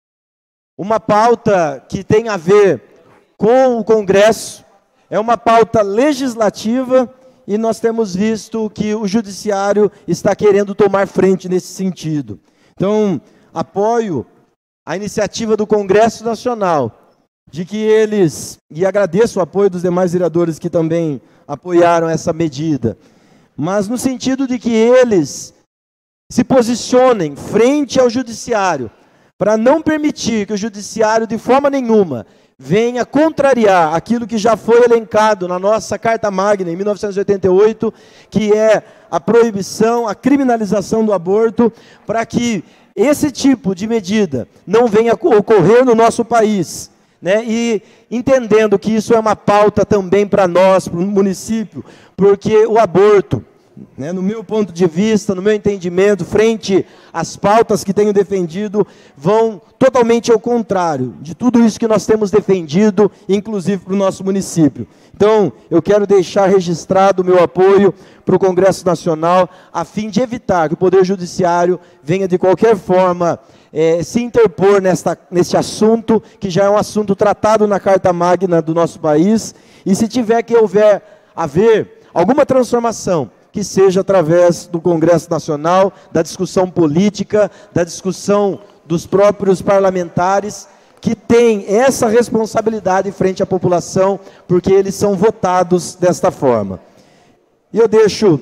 Uma pauta que tem a ver com o Congresso, é uma pauta legislativa, e nós temos visto que o Judiciário está querendo tomar frente nesse sentido. Então, apoio a iniciativa do Congresso Nacional, de que eles, e agradeço o apoio dos demais vereadores que também apoiaram essa medida, mas no sentido de que eles se posicionem frente ao Judiciário, para não permitir que o Judiciário, de forma nenhuma, venha contrariar aquilo que já foi elencado na nossa Carta Magna, em mil novecentos e oitenta e oito, que é a proibição, a criminalização do aborto, para que esse tipo de medida não venha ocorrer no nosso país, né? E entendendo que isso é uma pauta também para nós, para o município, porque o aborto, né, no meu ponto de vista, no meu entendimento, frente às pautas que tenho defendido, vão totalmente ao contrário de tudo isso que nós temos defendido, inclusive para o nosso município. Então, eu quero deixar registrado o meu apoio para o Congresso Nacional, a fim de evitar que o Poder Judiciário venha de qualquer forma é, se interpor nesta, neste assunto, que já é um assunto tratado na Carta Magna do nosso país, e se tiver que houver, haver alguma transformação, que seja através do Congresso Nacional, da discussão política, da discussão dos próprios parlamentares, que têm essa responsabilidade frente à população, porque eles são votados desta forma. E eu deixo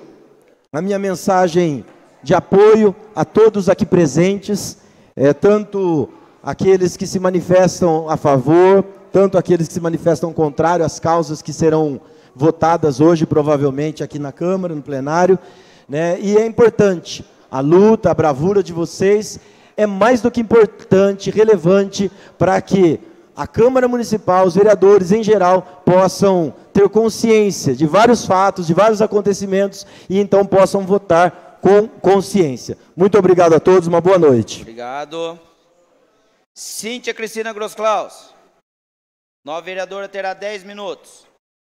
a minha mensagem de apoio a todos aqui presentes, é, tanto aqueles que se manifestam a favor, tanto aqueles que se manifestam contrário às causas que serão votadas hoje, provavelmente, aqui na Câmara, no plenário, né? E é importante, a luta, a bravura de vocês é mais do que importante, relevante, para que a Câmara Municipal, os vereadores em geral, possam ter consciência de vários fatos, de vários acontecimentos, e então possam votar com consciência. Muito obrigado a todos, uma boa noite. Obrigado. Cíntia Cristina Grosclaus. Nova vereadora terá dez minutos.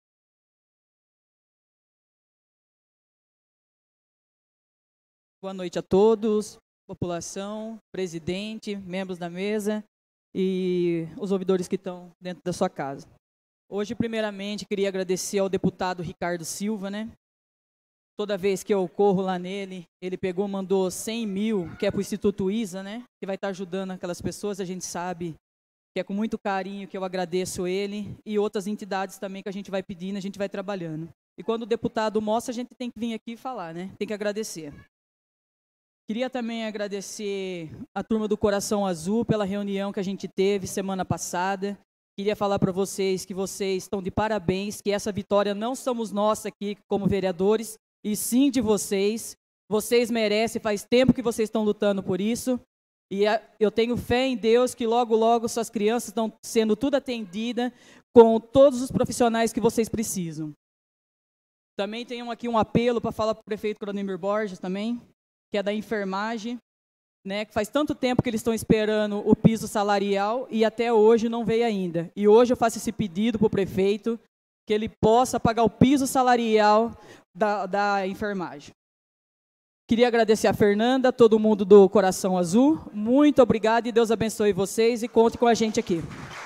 Boa noite a todos, população, presidente, membros da mesa e os ouvidores que estão dentro da sua casa. Hoje, primeiramente, queria agradecer ao deputado Ricardo Silva, né? Toda vez que eu corro lá nele, ele pegou, mandou cem mil, que é para o Instituto ISA, né? Que vai estar ajudando aquelas pessoas, a gente sabe que é com muito carinho que eu agradeço ele e outras entidades também que a gente vai pedindo, a gente vai trabalhando. E quando o deputado mostra, a gente tem que vir aqui e falar, né? Tem que agradecer. Queria também agradecer a turma do Coração Azul pela reunião que a gente teve semana passada. Queria falar para vocês que vocês estão de parabéns, que essa vitória não somos nós aqui como vereadores, e sim de vocês. Vocês merecem, faz tempo que vocês estão lutando por isso. E a, eu tenho fé em Deus que logo, logo suas crianças estão sendo tudo atendidas com todos os profissionais que vocês precisam. Também tenho aqui um apelo para falar para o prefeito Claudemir Borges também, que é da enfermagem, né, que faz tanto tempo que eles estão esperando o piso salarial e até hoje não veio ainda. E hoje eu faço esse pedido para o prefeito, que ele possa pagar o piso salarial da, da enfermagem. Queria agradecer a Fernanda, todo mundo do Coração Azul. Muito obrigado e Deus abençoe vocês e conte com a gente aqui.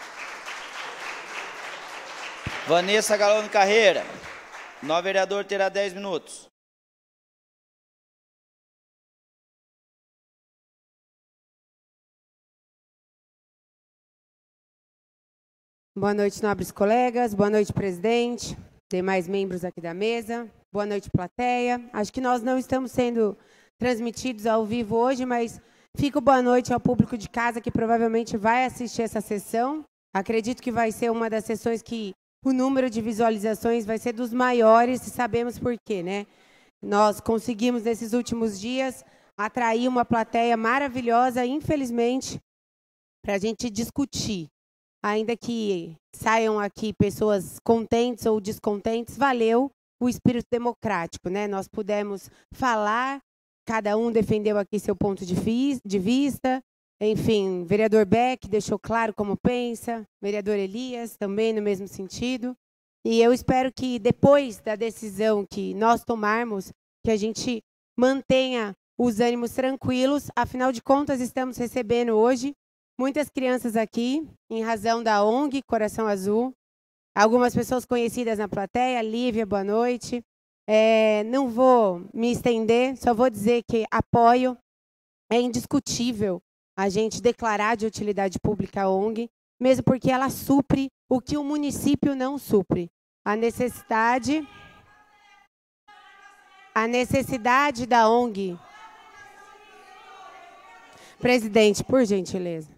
Vanessa Galone Carreira. Novo vereador terá dez minutos. Boa noite, nobres colegas. Boa noite, presidente. Demais membros aqui da mesa. Boa noite, plateia. Acho que nós não estamos sendo transmitidos ao vivo hoje, mas fico boa noite ao público de casa que provavelmente vai assistir essa sessão. Acredito que vai ser uma das sessões que o número de visualizações vai ser dos maiores, e sabemos por quê, né? Nós conseguimos, nesses últimos dias, atrair uma plateia maravilhosa, infelizmente, para a gente discutir. Ainda que saiam aqui pessoas contentes ou descontentes, valeu o espírito democrático, né? Nós pudemos falar, cada um defendeu aqui seu ponto de, de vista, enfim, vereador Beck deixou claro como pensa, vereador Elias também no mesmo sentido, e eu espero que depois da decisão que nós tomarmos, que a gente mantenha os ânimos tranquilos, afinal de contas estamos recebendo hoje muitas crianças aqui, em razão da O N G Coração Azul, algumas pessoas conhecidas na plateia. Lívia, boa noite. É, não vou me estender, só vou dizer que apoio, é indiscutível a gente declarar de utilidade pública a O N G, mesmo porque ela supre o que o município não supre. A necessidade, a necessidade da O N G. Presidente, por gentileza.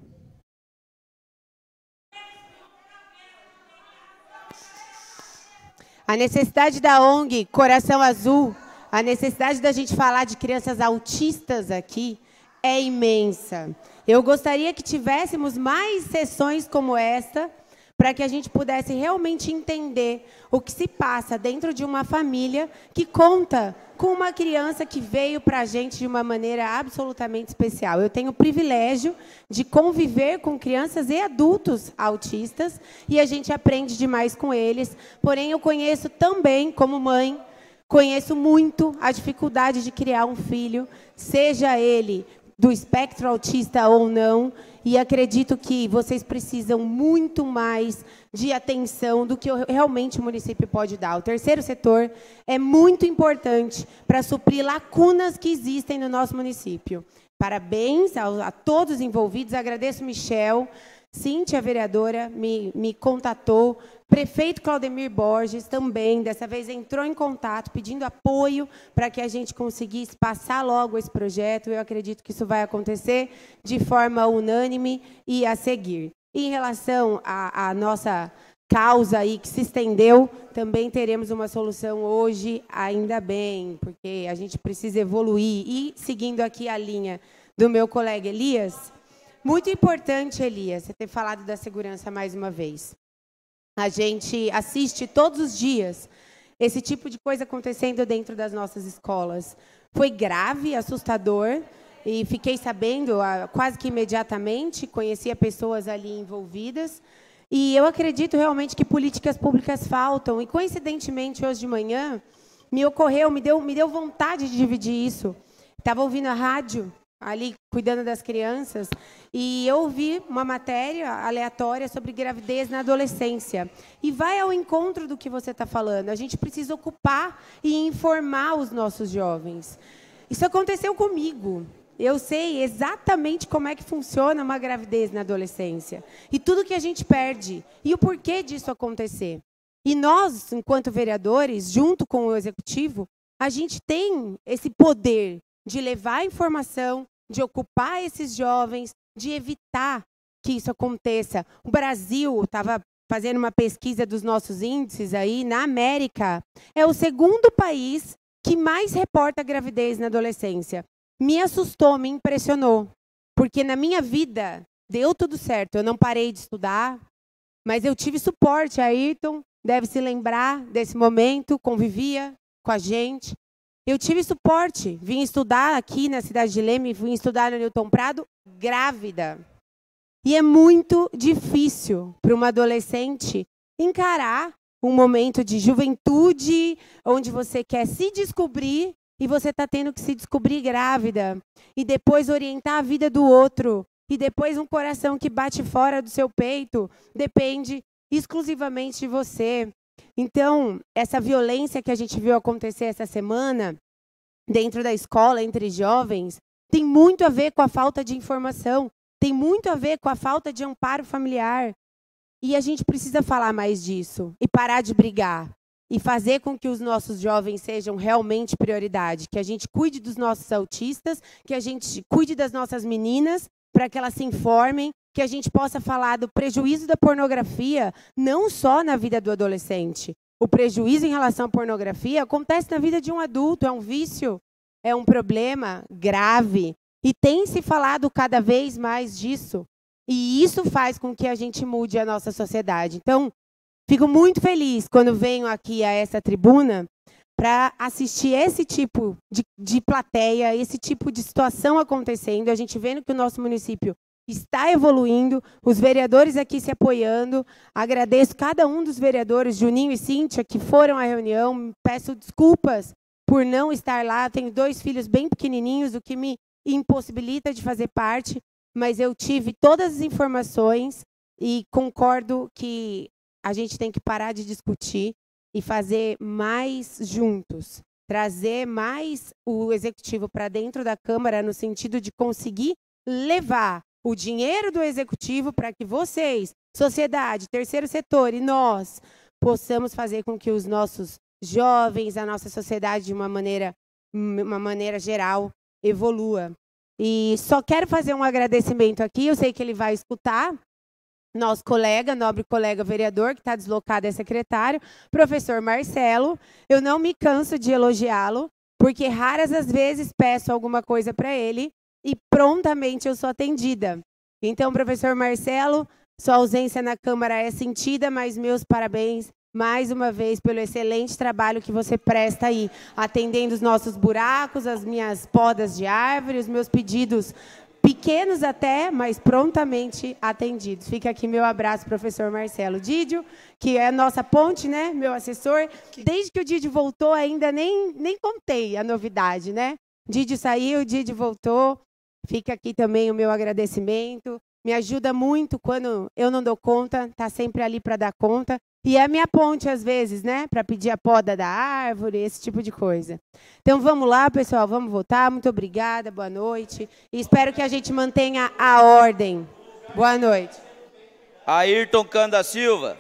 A necessidade da O N G Coração Azul, a necessidade da gente falar de crianças autistas aqui é imensa. Eu gostaria que tivéssemos mais sessões como esta, para que a gente pudesse realmente entender o que se passa dentro de uma família que conta com uma criança que veio para a gente de uma maneira absolutamente especial. Eu tenho o privilégio de conviver com crianças e adultos autistas e a gente aprende demais com eles. Porém, eu conheço também, como mãe, conheço muito a dificuldade de criar um filho, seja ele do espectro autista ou não, e acredito que vocês precisam muito mais de atenção do que realmente o município pode dar. O terceiro setor é muito importante para suprir lacunas que existem no nosso município. Parabéns a, a todos os envolvidos, agradeço Michel, Cíntia, vereadora, me, me contatou, prefeito Claudemir Borges também, dessa vez entrou em contato, pedindo apoio para que a gente conseguisse passar logo esse projeto. Eu acredito que isso vai acontecer de forma unânime e a seguir. Em relação à, à nossa causa aí que se estendeu, também teremos uma solução hoje, ainda bem, porque a gente precisa evoluir. E, seguindo aqui a linha do meu colega Elias, muito importante, Elias, você ter falado da segurança mais uma vez. A gente assiste todos os dias esse tipo de coisa acontecendo dentro das nossas escolas. Foi grave, assustador, e fiquei sabendo quase que imediatamente, conhecia pessoas ali envolvidas, e eu acredito realmente que políticas públicas faltam, e coincidentemente, hoje de manhã, me ocorreu, me deu, me deu vontade de dividir isso. Estava ouvindo a rádio, ali cuidando das crianças, e eu ouvi uma matéria aleatória sobre gravidez na adolescência. E vai ao encontro do que você está falando. A gente precisa ocupar e informar os nossos jovens. Isso aconteceu comigo. Eu sei exatamente como é que funciona uma gravidez na adolescência. E tudo que a gente perde. E o porquê disso acontecer. E nós, enquanto vereadores, junto com o executivo, a gente tem esse poder de levar a informação, de ocupar esses jovens, de evitar que isso aconteça. O Brasil estava fazendo uma pesquisa dos nossos índices aí, na América, é o segundo país que mais reporta gravidez na adolescência. Me assustou, me impressionou, Porque na minha vida deu tudo certo. Eu não parei de estudar, mas eu tive suporte. A Ayrton deve se lembrar desse momento, convivia com a gente. Eu tive suporte. Vim estudar aqui na cidade de Leme, vim estudar no Newton Prado, grávida. E é muito difícil para uma adolescente encarar um momento de juventude, onde você quer se descobrir e você está tendo que se descobrir grávida. E depois orientar a vida do outro. E depois um coração que bate fora do seu peito. Depende exclusivamente de você. Então, essa violência que a gente viu acontecer essa semana, dentro da escola, entre jovens, tem muito a ver com a falta de informação. Tem muito a ver com a falta de amparo familiar. E a gente precisa falar mais disso. E parar de brigar. E fazer com que os nossos jovens sejam realmente prioridade. Que a gente cuide dos nossos autistas, que a gente cuide das nossas meninas, para que elas se informem, que a gente possa falar do prejuízo da pornografia, não só na vida do adolescente. O prejuízo em relação à pornografia acontece na vida de um adulto, é um vício, é um problema grave. E tem se falado cada vez mais disso. E isso faz com que a gente mude a nossa sociedade. Então, fico muito feliz quando venho aqui a essa tribuna para assistir esse tipo de, de plateia, esse tipo de situação acontecendo, a gente vendo que o nosso município está evoluindo, os vereadores aqui se apoiando. Agradeço cada um dos vereadores, Juninho e Cíntia, que foram à reunião. Peço desculpas por não estar lá. Tenho dois filhos bem pequenininhos, o que me impossibilita de fazer parte, mas eu tive todas as informações e concordo que a gente tem que parar de discutir e fazer mais juntos, trazer mais o executivo para dentro da Câmara, no sentido de conseguir levar o dinheiro do executivo para que vocês, sociedade, terceiro setor e nós, possamos fazer com que os nossos jovens, a nossa sociedade, de uma maneira, uma maneira geral, evolua. E só quero fazer um agradecimento aqui, eu sei que ele vai escutar, nosso colega, nobre colega vereador, que está deslocado, é secretário, professor Marcelo. Eu não me canso de elogiá-lo, porque raras as vezes peço alguma coisa para ele e prontamente eu sou atendida. Então, professor Marcelo, sua ausência na Câmara é sentida, mas meus parabéns mais uma vez pelo excelente trabalho que você presta aí, atendendo os nossos buracos, as minhas podas de árvore, os meus pedidos pequenos até, mas prontamente atendidos. Fica aqui meu abraço, professor Marcelo. Dídio, que é a nossa ponte, né, meu assessor. Desde que o Dídio voltou, ainda nem, nem contei a novidade, né? Dídio saiu, Dídio voltou. Fica aqui também o meu agradecimento. Me ajuda muito quando eu não dou conta, está sempre ali para dar conta. E é a minha ponte, às vezes, né? Para pedir a poda da árvore, esse tipo de coisa. Então, vamos lá, pessoal, vamos votar. Muito obrigada, boa noite. E espero que a gente mantenha a ordem. Boa noite. Ayrton Canda Silva.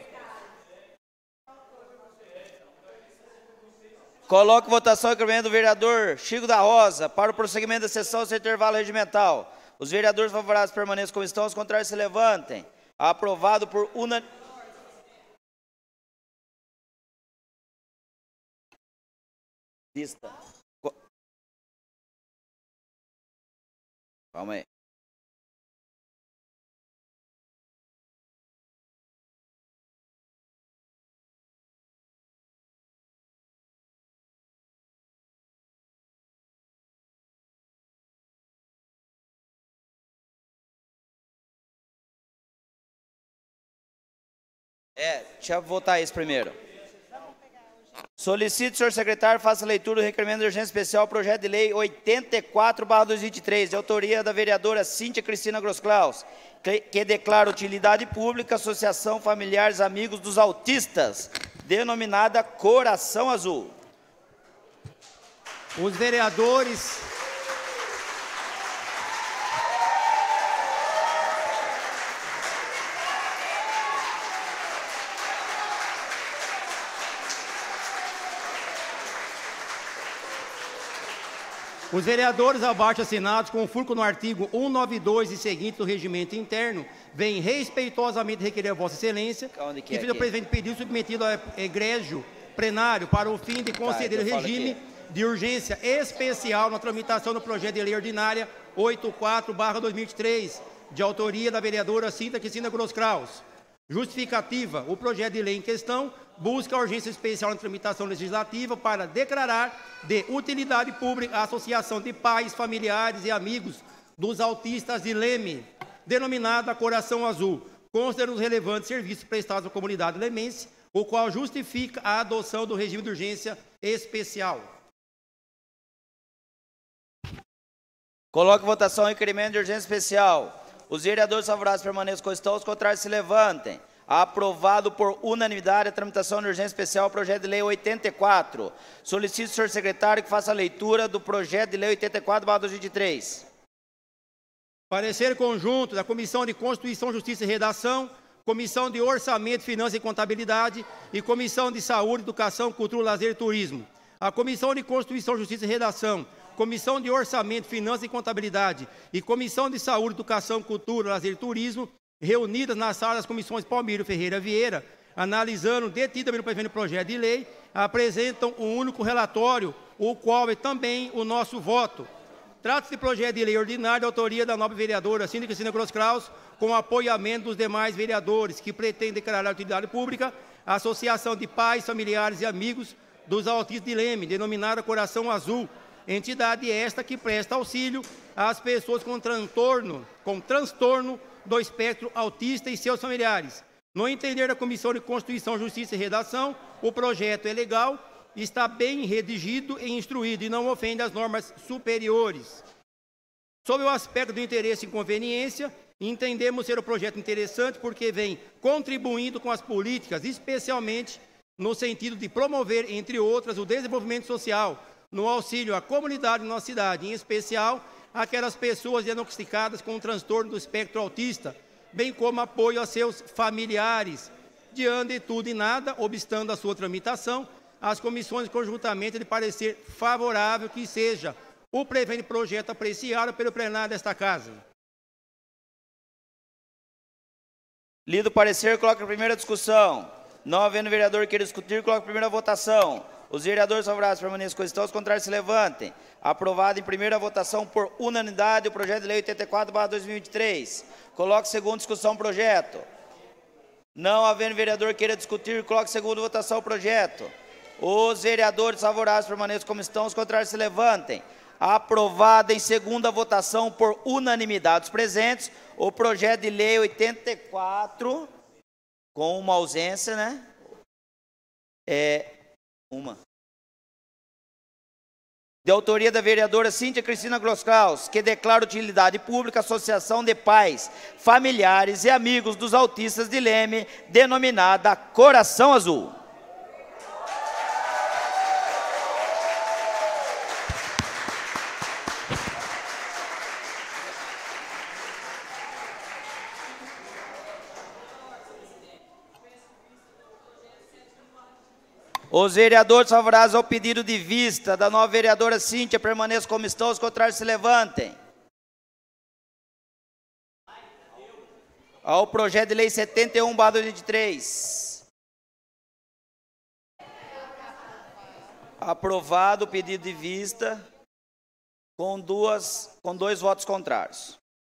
Coloco em votação o requerimento do vereador Chico da Rosa para o prosseguimento da sessão sem intervalo regimental. Os vereadores favoráveis permaneçam como estão, os contrários se levantem. Aprovado por unanimidade. Lista. Calma aí. É, deixa eu votar isso primeiro. Solicito, senhor secretário, faça a leitura do requerimento de urgência especial, projeto de lei oitenta e quatro barra dois mil e vinte e três, de autoria da vereadora Cíntia Cristina Grosclaus, que, que declara utilidade pública a Associação Familiares Amigos dos Autistas, denominada Coração Azul. Os vereadores... Os vereadores abaixo assinados, com fulcro no artigo cento e noventa e dois e seguinte do regimento interno, vêm respeitosamente requerer a Vossa Excelência que, que o presidente pediu submetido a egrégio plenário para o fim de conceder tá, o regime de urgência especial na tramitação do projeto de lei ordinária oitenta e quatro barra dois mil e vinte e três, de autoria da vereadora Cinta Cristina Gross Kraus. Justificativa: o projeto de lei em questão busca a urgência especial na tramitação legislativa para declarar de utilidade pública a Associação de Pais, Familiares e Amigos dos Autistas de Leme, denominada Coração Azul, considerando os relevantes serviços prestados à comunidade lemense, o qual justifica a adoção do regime de urgência especial. Coloque em votação o requerimento de urgência especial. Os vereadores favoráveis permaneçam como estão, os contrários se levantem. Aprovado por unanimidade a tramitação de urgência especial, projeto de lei oitenta e quatro. Solicito ao senhor secretário que faça a leitura do projeto de lei oitenta e quatro barra dois mil e vinte e três. Parecer conjunto da Comissão de Constituição, Justiça e Redação, Comissão de Orçamento, Finanças e Contabilidade e Comissão de Saúde, Educação, Cultura, Lazer e Turismo. A Comissão de Constituição, Justiça e Redação, Comissão de Orçamento, Finanças e Contabilidade e Comissão de Saúde, Educação, Cultura, Lazer e Turismo, reunidas na sala das comissões Palmiro Ferreira Vieira, analisando detidamente o presente projeto de lei, apresentam um único relatório, o qual é também o nosso voto. Trata-se de projeto de lei ordinário de autoria da nobre vereadora Cinta Cristina Gross Kraus, com apoiamento dos demais vereadores que pretendem declarar a utilidade pública a Associação de Pais, Familiares e Amigos dos Autistas de Leme, denominada Coração Azul, entidade esta que presta auxílio às pessoas com transtorno, com transtorno do espectro autista e seus familiares. No entender da Comissão de Constituição, Justiça e Redação, o projeto é legal, está bem redigido e instruído e não ofende as normas superiores. Sob o aspecto do interesse e conveniência, entendemos ser o projeto interessante porque vem contribuindo com as políticas, especialmente no sentido de promover, entre outras, o desenvolvimento social, no auxílio à comunidade de nossa cidade, em especial aquelas pessoas diagnosticadas com um transtorno do espectro autista, bem como apoio a seus familiares. Diante de tudo e nada, obstando a sua tramitação, as comissões conjuntamente de parecer favorável que seja o presente projeto apreciado pelo plenário desta Casa. Lido o parecer, coloca a primeira discussão. Não havendo vereador que queira discutir, coloca a primeira votação. Os vereadores favoráveis permaneçam como estão, os contrários se levantem. Aprovado em primeira votação por unanimidade o projeto de lei oitenta e quatro barra dois mil e vinte e três. Coloque segunda discussão o projeto. Não havendo vereador que queira discutir, coloque segunda votação o projeto. Os vereadores favoráveis permaneçam como estão, os contrários se levantem. Aprovado em segunda votação por unanimidade dos presentes o projeto de lei oitenta e quatro, com uma ausência, né? É... Uma. De autoria da vereadora Cíntia Cristina Gross Kraus, que declara utilidade pública a Associação de Pais, Familiares e Amigos dos Autistas de Leme, denominada Coração Azul. Os vereadores favoráveis ao pedido de vista da nova vereadora Cíntia permaneçam como estão, os contrários se levantem. Ao projeto de lei setenta e um barra dois mil e vinte e três. Aprovado o pedido de vista com, duas, com dois votos contrários.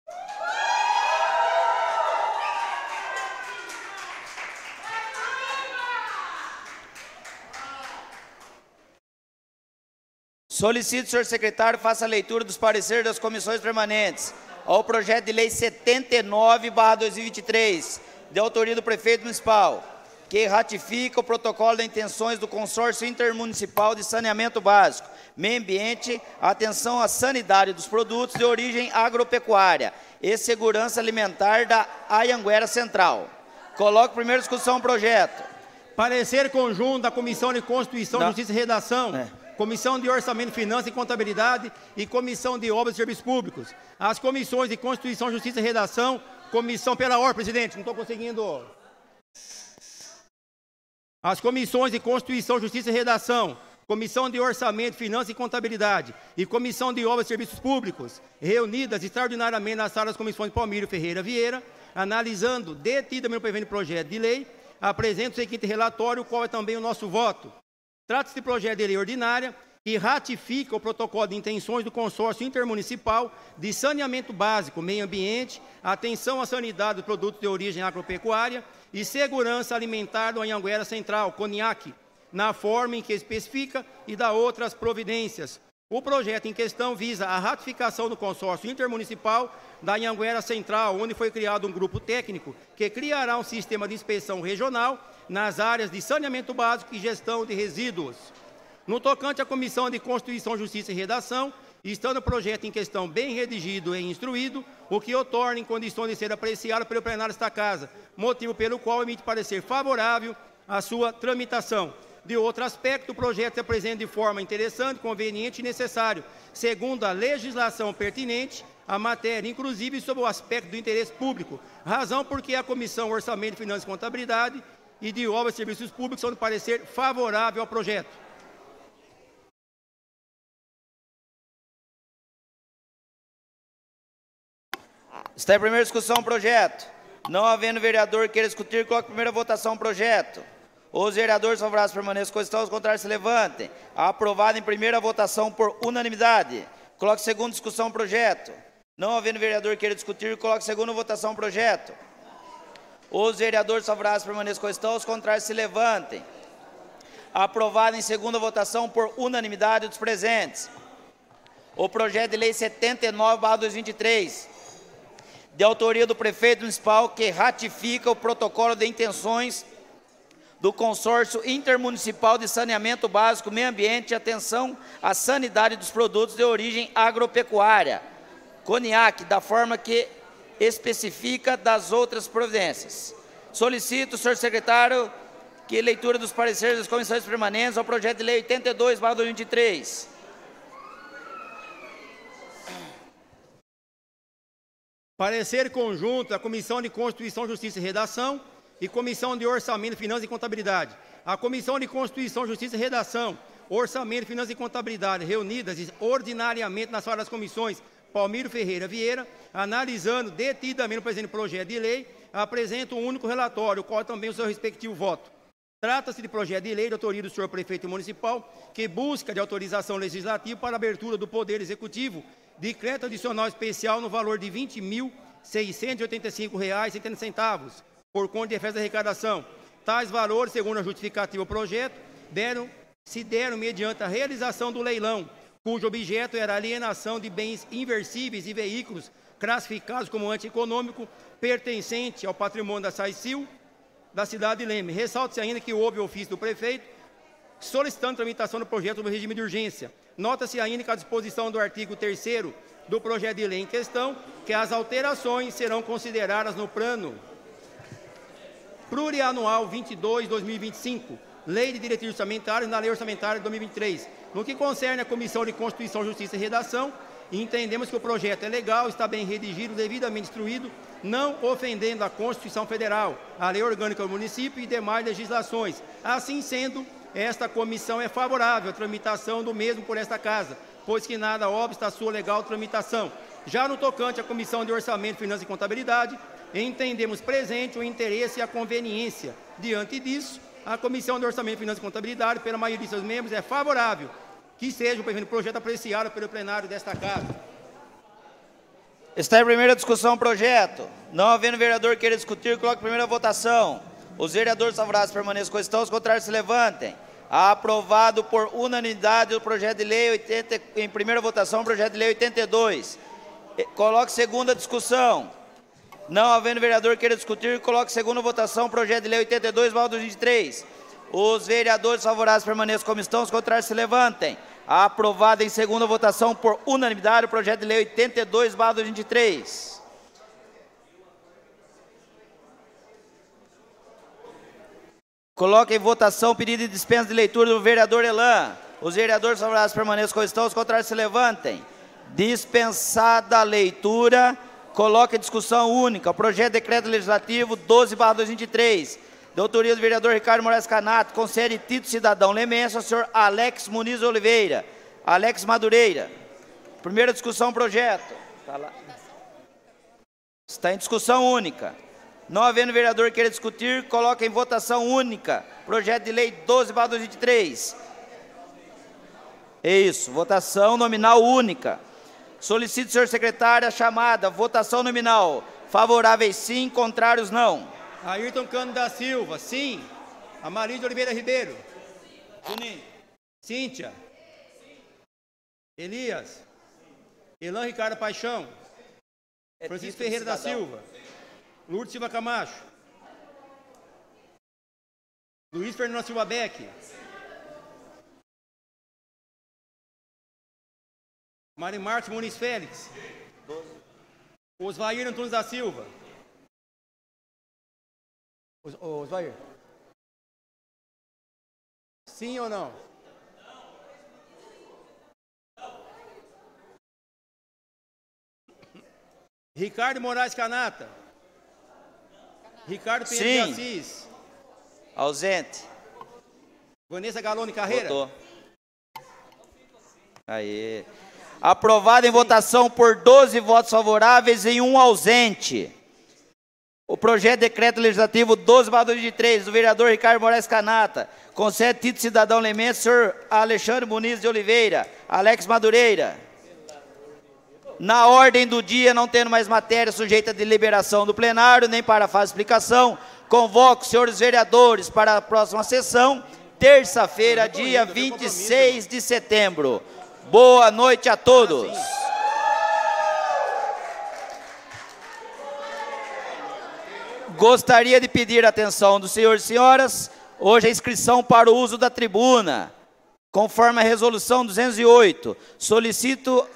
Solicito, senhor secretário, faça a leitura dos pareceres das comissões permanentes ao projeto de lei setenta e nove barra dois mil e vinte e três, de autoria do prefeito municipal, que ratifica o protocolo de intenções do consórcio intermunicipal de saneamento básico, meio ambiente, atenção à sanidade dos produtos de origem agropecuária e segurança alimentar da Anhanguera Central. Coloco primeira discussão o projeto. Parecer conjunto da Comissão de Constituição, Não. Justiça e Redação, é. Comissão de Orçamento, Finanças e Contabilidade e Comissão de Obras e Serviços Públicos. As comissões de Constituição, Justiça e Redação, comissão pela ordem, presidente, não estou conseguindo. As comissões de Constituição, Justiça e Redação, Comissão de Orçamento, Finanças e Contabilidade e Comissão de Obras e Serviços Públicos, reunidas extraordinariamente na sala das comissões Palmiro Ferreira Vieira, analisando detidamente o presente projeto de lei, apresenta o seguinte relatório, o qual é também o nosso voto. Trata-se de projeto de lei ordinária que ratifica o protocolo de intenções do consórcio intermunicipal de saneamento básico, meio ambiente, atenção à sanidade dos produtos de origem agropecuária e segurança alimentar do Anhanguera Central, CONIAC, na forma em que especifica e dá outras providências. O projeto em questão visa a ratificação do consórcio intermunicipal da Anhanguera Central, onde foi criado um grupo técnico que criará um sistema de inspeção regional nas áreas de saneamento básico e gestão de resíduos. No tocante à Comissão de Constituição, Justiça e Redação, estando o projeto em questão bem redigido e instruído, o que o torna em condições de ser apreciado pelo plenário desta Casa, motivo pelo qual emite parecer favorável à sua tramitação. De outro aspecto, o projeto se apresenta de forma interessante, conveniente e necessário, segundo a legislação pertinente à matéria, inclusive sob o aspecto do interesse público, razão porque a Comissão Orçamento, Finanças e Contabilidade e de Obras e Serviços Públicos são de parecer favorável ao projeto. Está em primeira discussão o projeto. Não havendo vereador que queira discutir, coloque em primeira votação o projeto. Os vereadores favoráveis permaneçam com estão, os contrários se levantem. Aprovado em primeira votação por unanimidade. Coloque em segunda discussão o projeto. Não havendo vereador que queira discutir, coloque em segunda votação o projeto. Os vereadores favoráveis permaneçam com estão, os contrários se levantem. Aprovado em segunda votação por unanimidade dos presentes. O projeto de lei setenta e nove barra dois mil e vinte e três, de autoria do prefeito municipal, que ratifica o protocolo de intenções do consórcio intermunicipal de saneamento básico, meio ambiente e atenção à sanidade dos produtos de origem agropecuária, CONIAC, da forma que especifica das outras providências. Solicito, senhor secretário, que leitura dos pareceres das comissões permanentes ao projeto de lei oitenta e dois barra dois mil e vinte e três. Parecer conjunto da Comissão de Constituição, Justiça e Redação e Comissão de Orçamento, Finanças e Contabilidade. A Comissão de Constituição, Justiça e Redação, Orçamento, Finanças e Contabilidade, reunidas ordinariamente na sala das comissões Palmiro Ferreira Vieira, analisando detidamente o presente projeto de lei, apresenta um único relatório, o qual também o seu respectivo voto. Trata-se de projeto de lei de autoria do senhor prefeito municipal, que busca de autorização legislativa para a abertura do Poder Executivo de crédito adicional especial no valor de vinte mil seiscentos e oitenta e cinco reais e setenta centavos, por conta de efeitos da arrecadação. Tais valores, segundo a justificativa do projeto, deram, se deram mediante a realização do leilão, cujo objeto era a alienação de bens inversíveis e veículos classificados como antieconômico, pertencente ao patrimônio da SAICIL, da cidade de Leme. Ressalta-se ainda que houve ofício do prefeito solicitando tramitação do projeto no regime de urgência. Nota-se ainda que a disposição do artigo terceiro do projeto de lei em questão, que as alterações serão consideradas no plano plurianual vinte e dois barra dois mil e vinte e cinco, Lei de Diretrizes Orçamentárias, na Lei Orçamentária de dois mil e vinte e três. No que concerne à Comissão de Constituição, Justiça e Redação, entendemos que o projeto é legal, está bem redigido, devidamente instruído, não ofendendo a Constituição Federal, a Lei Orgânica do Município e demais legislações. Assim sendo, esta comissão é favorável à tramitação do mesmo por esta Casa, pois que nada obsta à sua legal tramitação. Já no tocante à Comissão de Orçamento, Finanças e Contabilidade, entendemos presente o interesse e a conveniência. Diante disso, a Comissão de Orçamento, Finanças e Contabilidade, pela maioria de seus membros, é favorável que seja o presente projeto apreciado pelo plenário desta Casa. Está em primeira discussão o projeto. Não havendo vereador que queira discutir, coloque em primeira votação. Os vereadores favoráveis permaneçam com estão, os contrários se levantem. Aprovado por unanimidade o projeto de lei oitenta, em primeira votação, o projeto de lei oitenta e dois. Coloque segunda discussão. Não havendo vereador que queira discutir, coloque segunda votação o projeto de lei oitenta e dois barra dois mil e vinte e três. Os vereadores favoráveis permaneçam como estão, os contrários se levantem. Aprovado em segunda votação por unanimidade o projeto de lei oitenta e dois barra dois mil e vinte e três. Coloque em votação o pedido de dispensa de leitura do vereador Elan. Os vereadores favoráveis permaneçam como estão, os contrários se levantem. Dispensada a leitura, coloque em discussão única o projeto de decreto legislativo doze barra dois mil e vinte e três, de autoria do vereador Ricardo Moraes Canato, concede título cidadão lemense ao senhor Alex Muniz Oliveira. Alex Madureira. Primeira discussão, projeto. Está lá. Está em discussão única. Não havendo vereador que queira discutir, coloque em votação única projeto de lei doze barra dois mil e vinte e três. É isso, votação nominal única. Solicito, senhor secretário, a chamada. Votação nominal. Favoráveis sim, contrários não. Ayrton Cano da Silva, sim. Amarília de Oliveira Ribeiro. Juninho. Cíntia. Elias. Elan Ricardo Paixão. É Francisco título Ferreira da cidadão. Silva. Lourdes Silva Camacho. Luiz Fernando Silva Beck. Mari Marques Muniz Félix. Osvair Antunes da Silva. Os, Osvair. Sim ou não? Ricardo Moraes Canata. Ricardo Pedro de Sim. Assis. Ausente. Vanessa Galone Carreira. Votou. Aí. Aprovado em votação por doze votos favoráveis e um ausente. O projeto de decreto legislativo doze barra dois mil e vinte e três do vereador Ricardo Moraes Canata concede título de cidadão lemente, senhor Alexandre Muniz de Oliveira, Alex Madureira. Na ordem do dia, não tendo mais matéria sujeita de deliberação do plenário, nem para a fase de explicação, convoco os senhores vereadores para a próxima sessão, terça-feira, dia vinte e seis de setembro. Boa noite a todos. Gostaria de pedir a atenção dos senhores e senhoras. Hoje a inscrição para o uso da tribuna, conforme a resolução duzentos e oito. Solicito...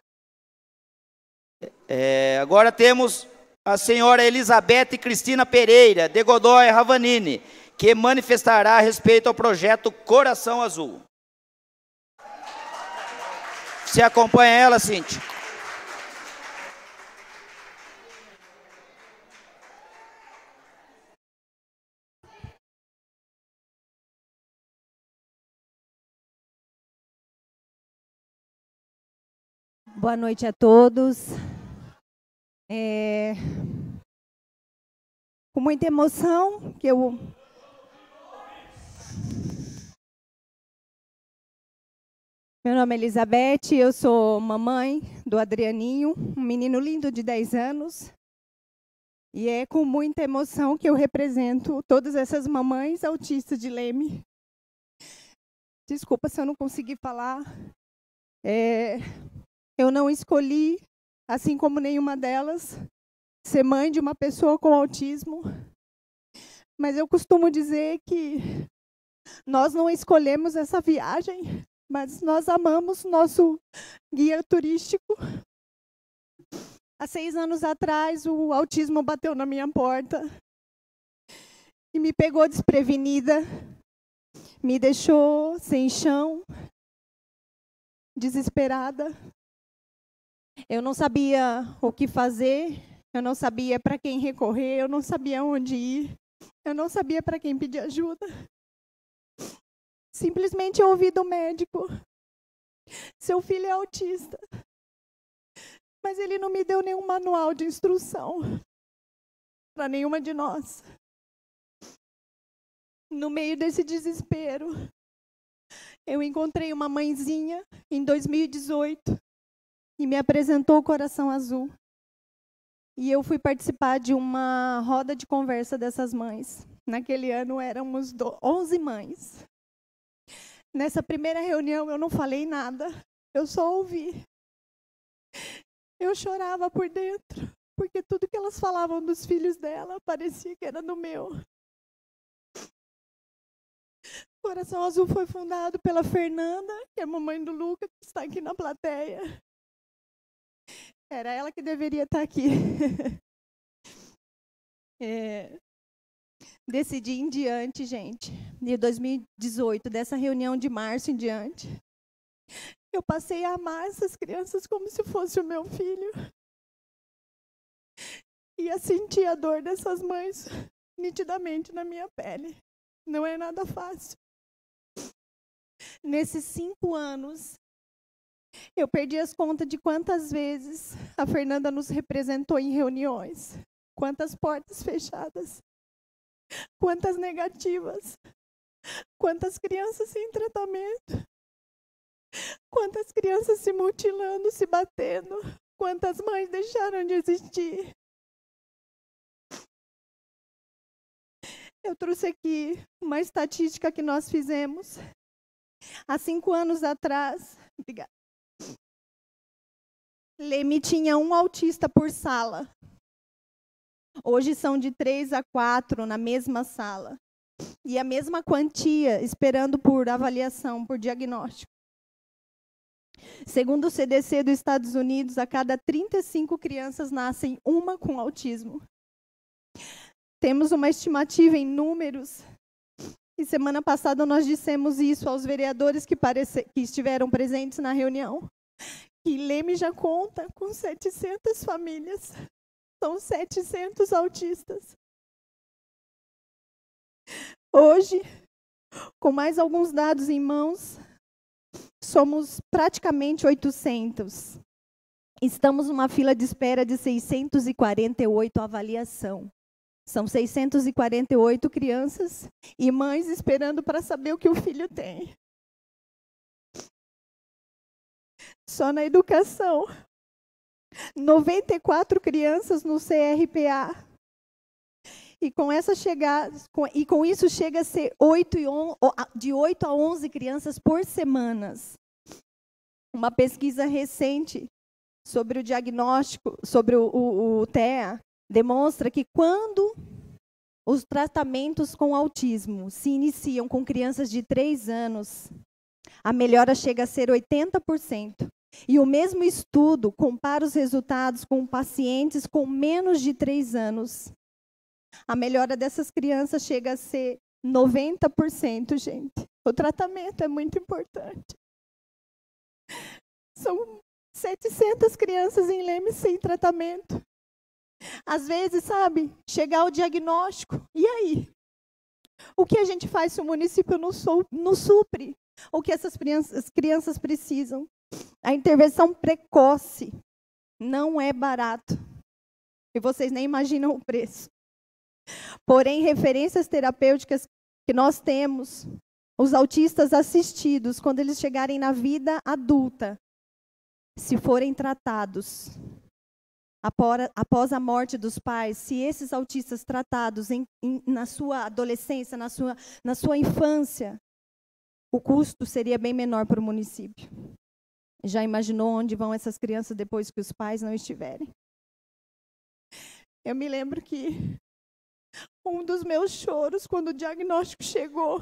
É, agora temos a senhora Elizabeth Cristina Pereira, de Godoy Ravanini, que manifestará a respeito ao projeto Coração Azul. Você acompanha ela, Cíntia? Boa noite a todos. É, com muita emoção que eu Meu nome é Elizabeth, eu sou mamãe do Adrianinho, um menino lindo de dez anos. E é com muita emoção que eu represento todas essas mamães autistas de Leme. Desculpa se eu não consegui falar. É, eu não escolhi, assim como nenhuma delas, ser mãe de uma pessoa com autismo. Mas eu costumo dizer que nós não escolhemos essa viagem, mas nós amamos nosso guia turístico. Há seis anos atrás, o autismo bateu na minha porta e me pegou desprevenida, me deixou sem chão, desesperada. Eu não sabia o que fazer, eu não sabia para quem recorrer, eu não sabia onde ir, eu não sabia para quem pedir ajuda. Simplesmente eu ouvi do médico: seu filho é autista. Mas ele não me deu nenhum manual de instrução para nenhuma de nós. No meio desse desespero, eu encontrei uma mãezinha em dois mil e dezoito e me apresentou o Coração Azul. E eu fui participar de uma roda de conversa dessas mães. Naquele ano éramos onze mães. Nessa primeira reunião eu não falei nada, eu só ouvi. Eu chorava por dentro, porque tudo que elas falavam dos filhos dela parecia que era do meu. Coração Azul foi fundado pela Fernanda, que é a mamãe do Luca, que está aqui na plateia. Era ela que deveria estar aqui. É, decidi em diante, gente, de dois mil e dezoito, dessa reunião de março em diante, eu passei a amar essas crianças como se fosse o meu filho. E a sentir a dor dessas mães nitidamente na minha pele. Não é nada fácil. Nesses cinco anos, eu perdi as contas de quantas vezes a Fernanda nos representou em reuniões. Quantas portas fechadas. Quantas negativas. Quantas crianças sem tratamento. Quantas crianças se mutilando, se batendo. Quantas mães deixaram de existir. Eu trouxe aqui uma estatística que nós fizemos. Há cinco anos atrás, obrigada. Leme tinha um autista por sala. Hoje são de três a quatro na mesma sala. E a mesma quantia esperando por avaliação, por diagnóstico. Segundo o C D C dos Estados Unidos, a cada trinta e cinco crianças nascem uma com autismo. Temos uma estimativa em números. E semana passada nós dissemos isso aos vereadores que, parece, que estiveram presentes na reunião. Que Leme já conta com setecentas famílias. São setecentos autistas. Hoje, com mais alguns dados em mãos, somos praticamente oitocentos. Estamos numa fila de espera de seiscentos e quarenta e oito avaliação. São seiscentos e quarenta e oito crianças e mães esperando para saber o que o filho tem. Só na educação, noventa e quatro crianças no C R P A. E com, essa chegada, com, e com isso chega a ser oito e on, de oito a onze crianças por semana. Uma pesquisa recente sobre o diagnóstico, sobre o, o, o T E A, demonstra que quando os tratamentos com autismo se iniciam com crianças de três anos, a melhora chega a ser oitenta por cento. E o mesmo estudo compara os resultados com pacientes com menos de três anos. A melhora dessas crianças chega a ser noventa por cento, gente. O tratamento é muito importante. São setecentas crianças em Leme sem tratamento. Às vezes, sabe, chegar o diagnóstico, e aí? O que a gente faz se o município não, sou, não supre o que essas crianças, crianças precisam? A intervenção precoce não é barato. E vocês nem imaginam o preço. Porém, referências terapêuticas que nós temos, os autistas assistidos, quando eles chegarem na vida adulta, se forem tratados, após a morte dos pais, se esses autistas tratados em, em, na sua adolescência, na sua, na sua infância, o custo seria bem menor para o município. Já imaginou onde vão essas crianças depois que os pais não estiverem? Eu me lembro que um dos meus choros, quando o diagnóstico chegou,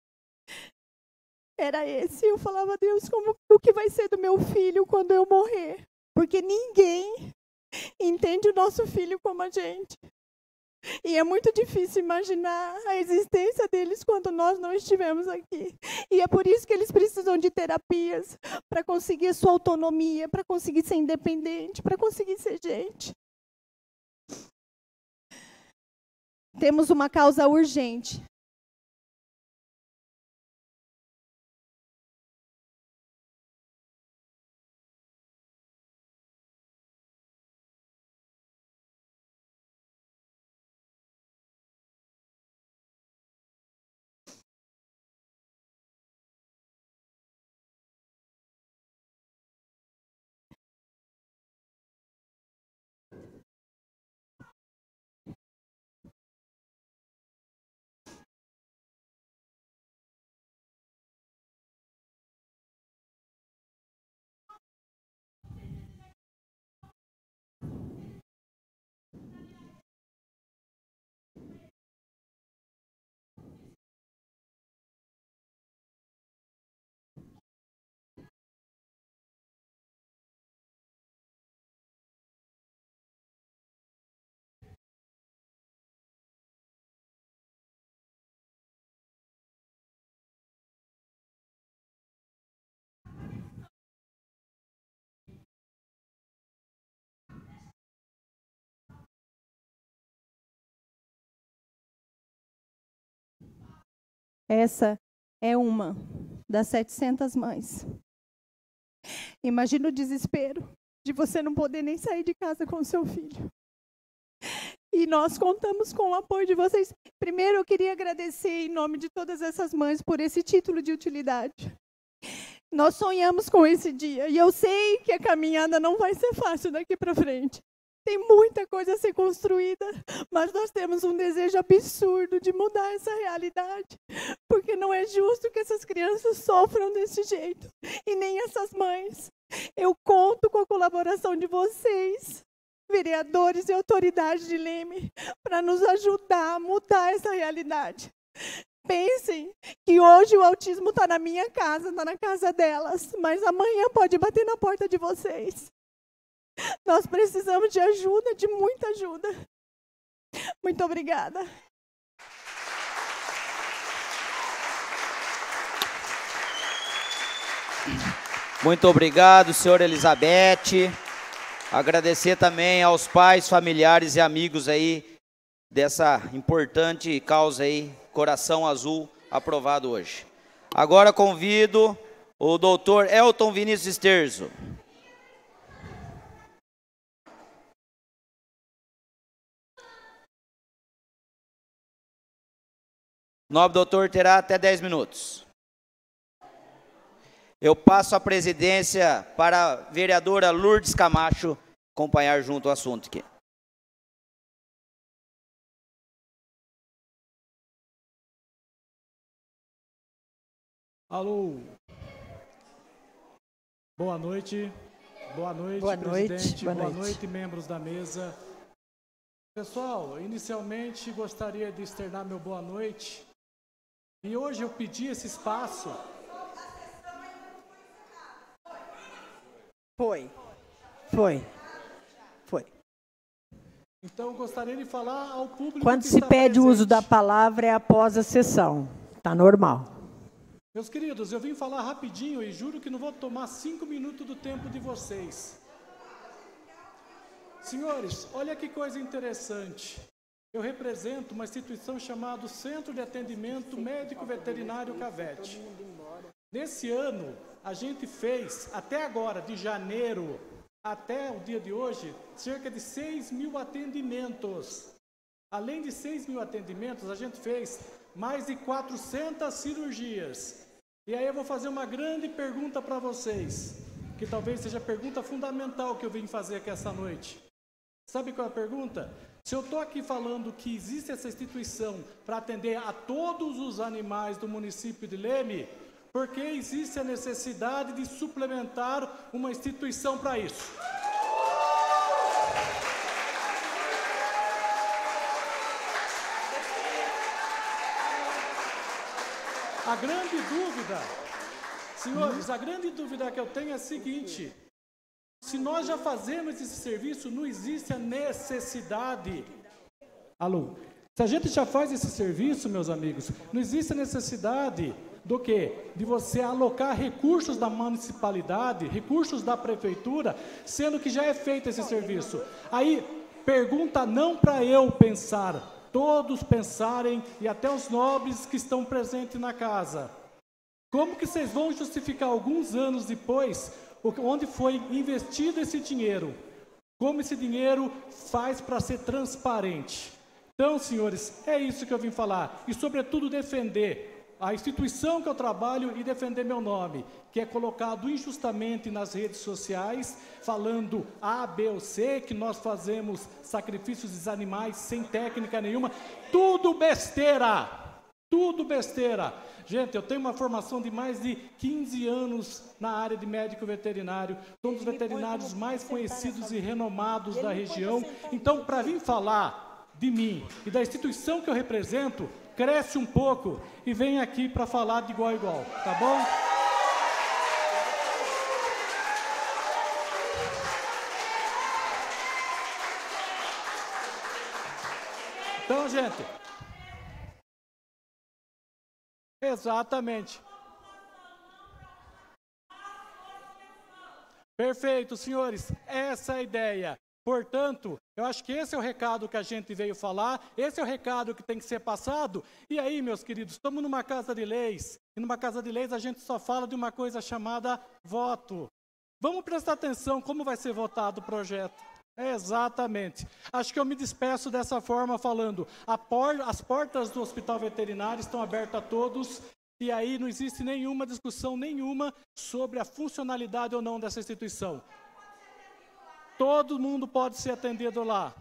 era esse. Eu falava, Deus, como, o que vai ser do meu filho quando eu morrer? Porque ninguém entende o nosso filho como a gente. E é muito difícil imaginar a existência deles quando nós não estivermos aqui. E é por isso que eles precisam de terapias, para conseguir a sua autonomia, para conseguir ser independente, para conseguir ser gente. Temos uma causa urgente. Essa é uma das setecentas mães. Imagina o desespero de você não poder nem sair de casa com o seu filho. E nós contamos com o apoio de vocês. Primeiro, eu queria agradecer em nome de todas essas mães por esse título de utilidade. Nós sonhamos com esse dia e eu sei que a caminhada não vai ser fácil daqui para frente. Tem muita coisa a ser construída, mas nós temos um desejo absurdo de mudar essa realidade, porque não é justo que essas crianças sofram desse jeito, e nem essas mães. Eu conto com a colaboração de vocês, vereadores e autoridades de Leme, para nos ajudar a mudar essa realidade. Pensem que hoje o autismo está na minha casa, está na casa delas, mas amanhã pode bater na porta de vocês. Nós precisamos de ajuda, de muita ajuda. Muito obrigada. Muito obrigado, senhora Elizabeth. Agradecer também aos pais, familiares e amigos aí dessa importante causa aí, Coração Azul, aprovado hoje. Agora convido o doutor Elton Vinícius Sterzo. O nobre doutor terá até dez minutos. Eu passo a presidência para a vereadora Lourdes Camacho acompanhar junto o assunto aqui. Alô. Boa noite. Boa noite, boa presidente. Noite, boa, boa noite. noite, membros da mesa. Pessoal, inicialmente gostaria de externar meu boa noite. E hoje eu pedi esse espaço. Foi. Foi. Foi. Então eu gostaria de falar ao público. Quando que se está pede o presente. uso da palavra é após a sessão. Está normal. Meus queridos, eu vim falar rapidinho e juro que não vou tomar cinco minutos do tempo de vocês. Senhores, olha que coisa interessante. Eu represento uma instituição chamada Centro de Atendimento Médico Veterinário Cavete. Nesse ano, a gente fez, até agora, de janeiro até o dia de hoje, cerca de seis mil atendimentos. Além de seis mil atendimentos, a gente fez mais de quatrocentas cirurgias. E aí eu vou fazer uma grande pergunta para vocês, que talvez seja a pergunta fundamental que eu vim fazer aqui essa noite. Sabe qual é a pergunta? Se eu estou aqui falando que existe essa instituição para atender a todos os animais do município de Leme, por que existe a necessidade de suplementar uma instituição para isso? A grande dúvida, senhores, a grande dúvida que eu tenho é a seguinte: se nós já fazemos esse serviço, não existe a necessidade. Alô? Se a gente já faz esse serviço, meus amigos, não existe a necessidade do quê? De você alocar recursos da municipalidade, recursos da prefeitura, sendo que já é feito esse serviço. Aí, pergunta não para eu pensar, todos pensarem, e até os nobres que estão presentes na casa. Como que vocês vão justificar alguns anos depois onde foi investido esse dinheiro? Como esse dinheiro faz para ser transparente? Então, senhores, é isso que eu vim falar. E, sobretudo, defender a instituição que eu trabalho e defender meu nome, que é colocado injustamente nas redes sociais, falando A, B ou C, que nós fazemos sacrifícios dos animais sem técnica nenhuma. Tudo besteira! Tudo besteira! Gente, eu tenho uma formação de mais de quinze anos na área de médico veterinário, sou um dos veterinários mais conhecidos e renomados da região. Então, para vir falar de mim e da instituição que eu represento, cresce um pouco e vem aqui para falar de igual a igual, tá bom? Então, gente, exatamente. Perfeito, senhores, essa é a ideia. Portanto, eu acho que esse é o recado que a gente veio falar, esse é o recado que tem que ser passado. E aí, meus queridos, estamos numa casa de leis, e numa casa de leis a gente só fala de uma coisa chamada voto. Vamos prestar atenção como vai ser votado o projeto. É, exatamente. Acho que eu me despeço dessa forma falando, a por, as portas do Hospital Veterinário estão abertas a todos, E aí não existe nenhuma discussão nenhuma sobre a funcionalidade ou não dessa instituição. Todo mundo pode ser atendido lá.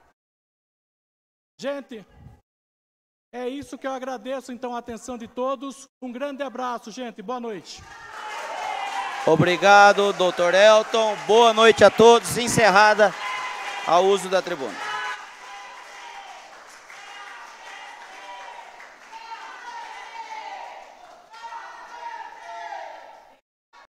Gente, é isso que eu agradeço, então, a atenção de todos. Um grande abraço, gente. Boa noite. Obrigado, doutor Elton. Boa noite a todos. Encerrada a uso da tribuna.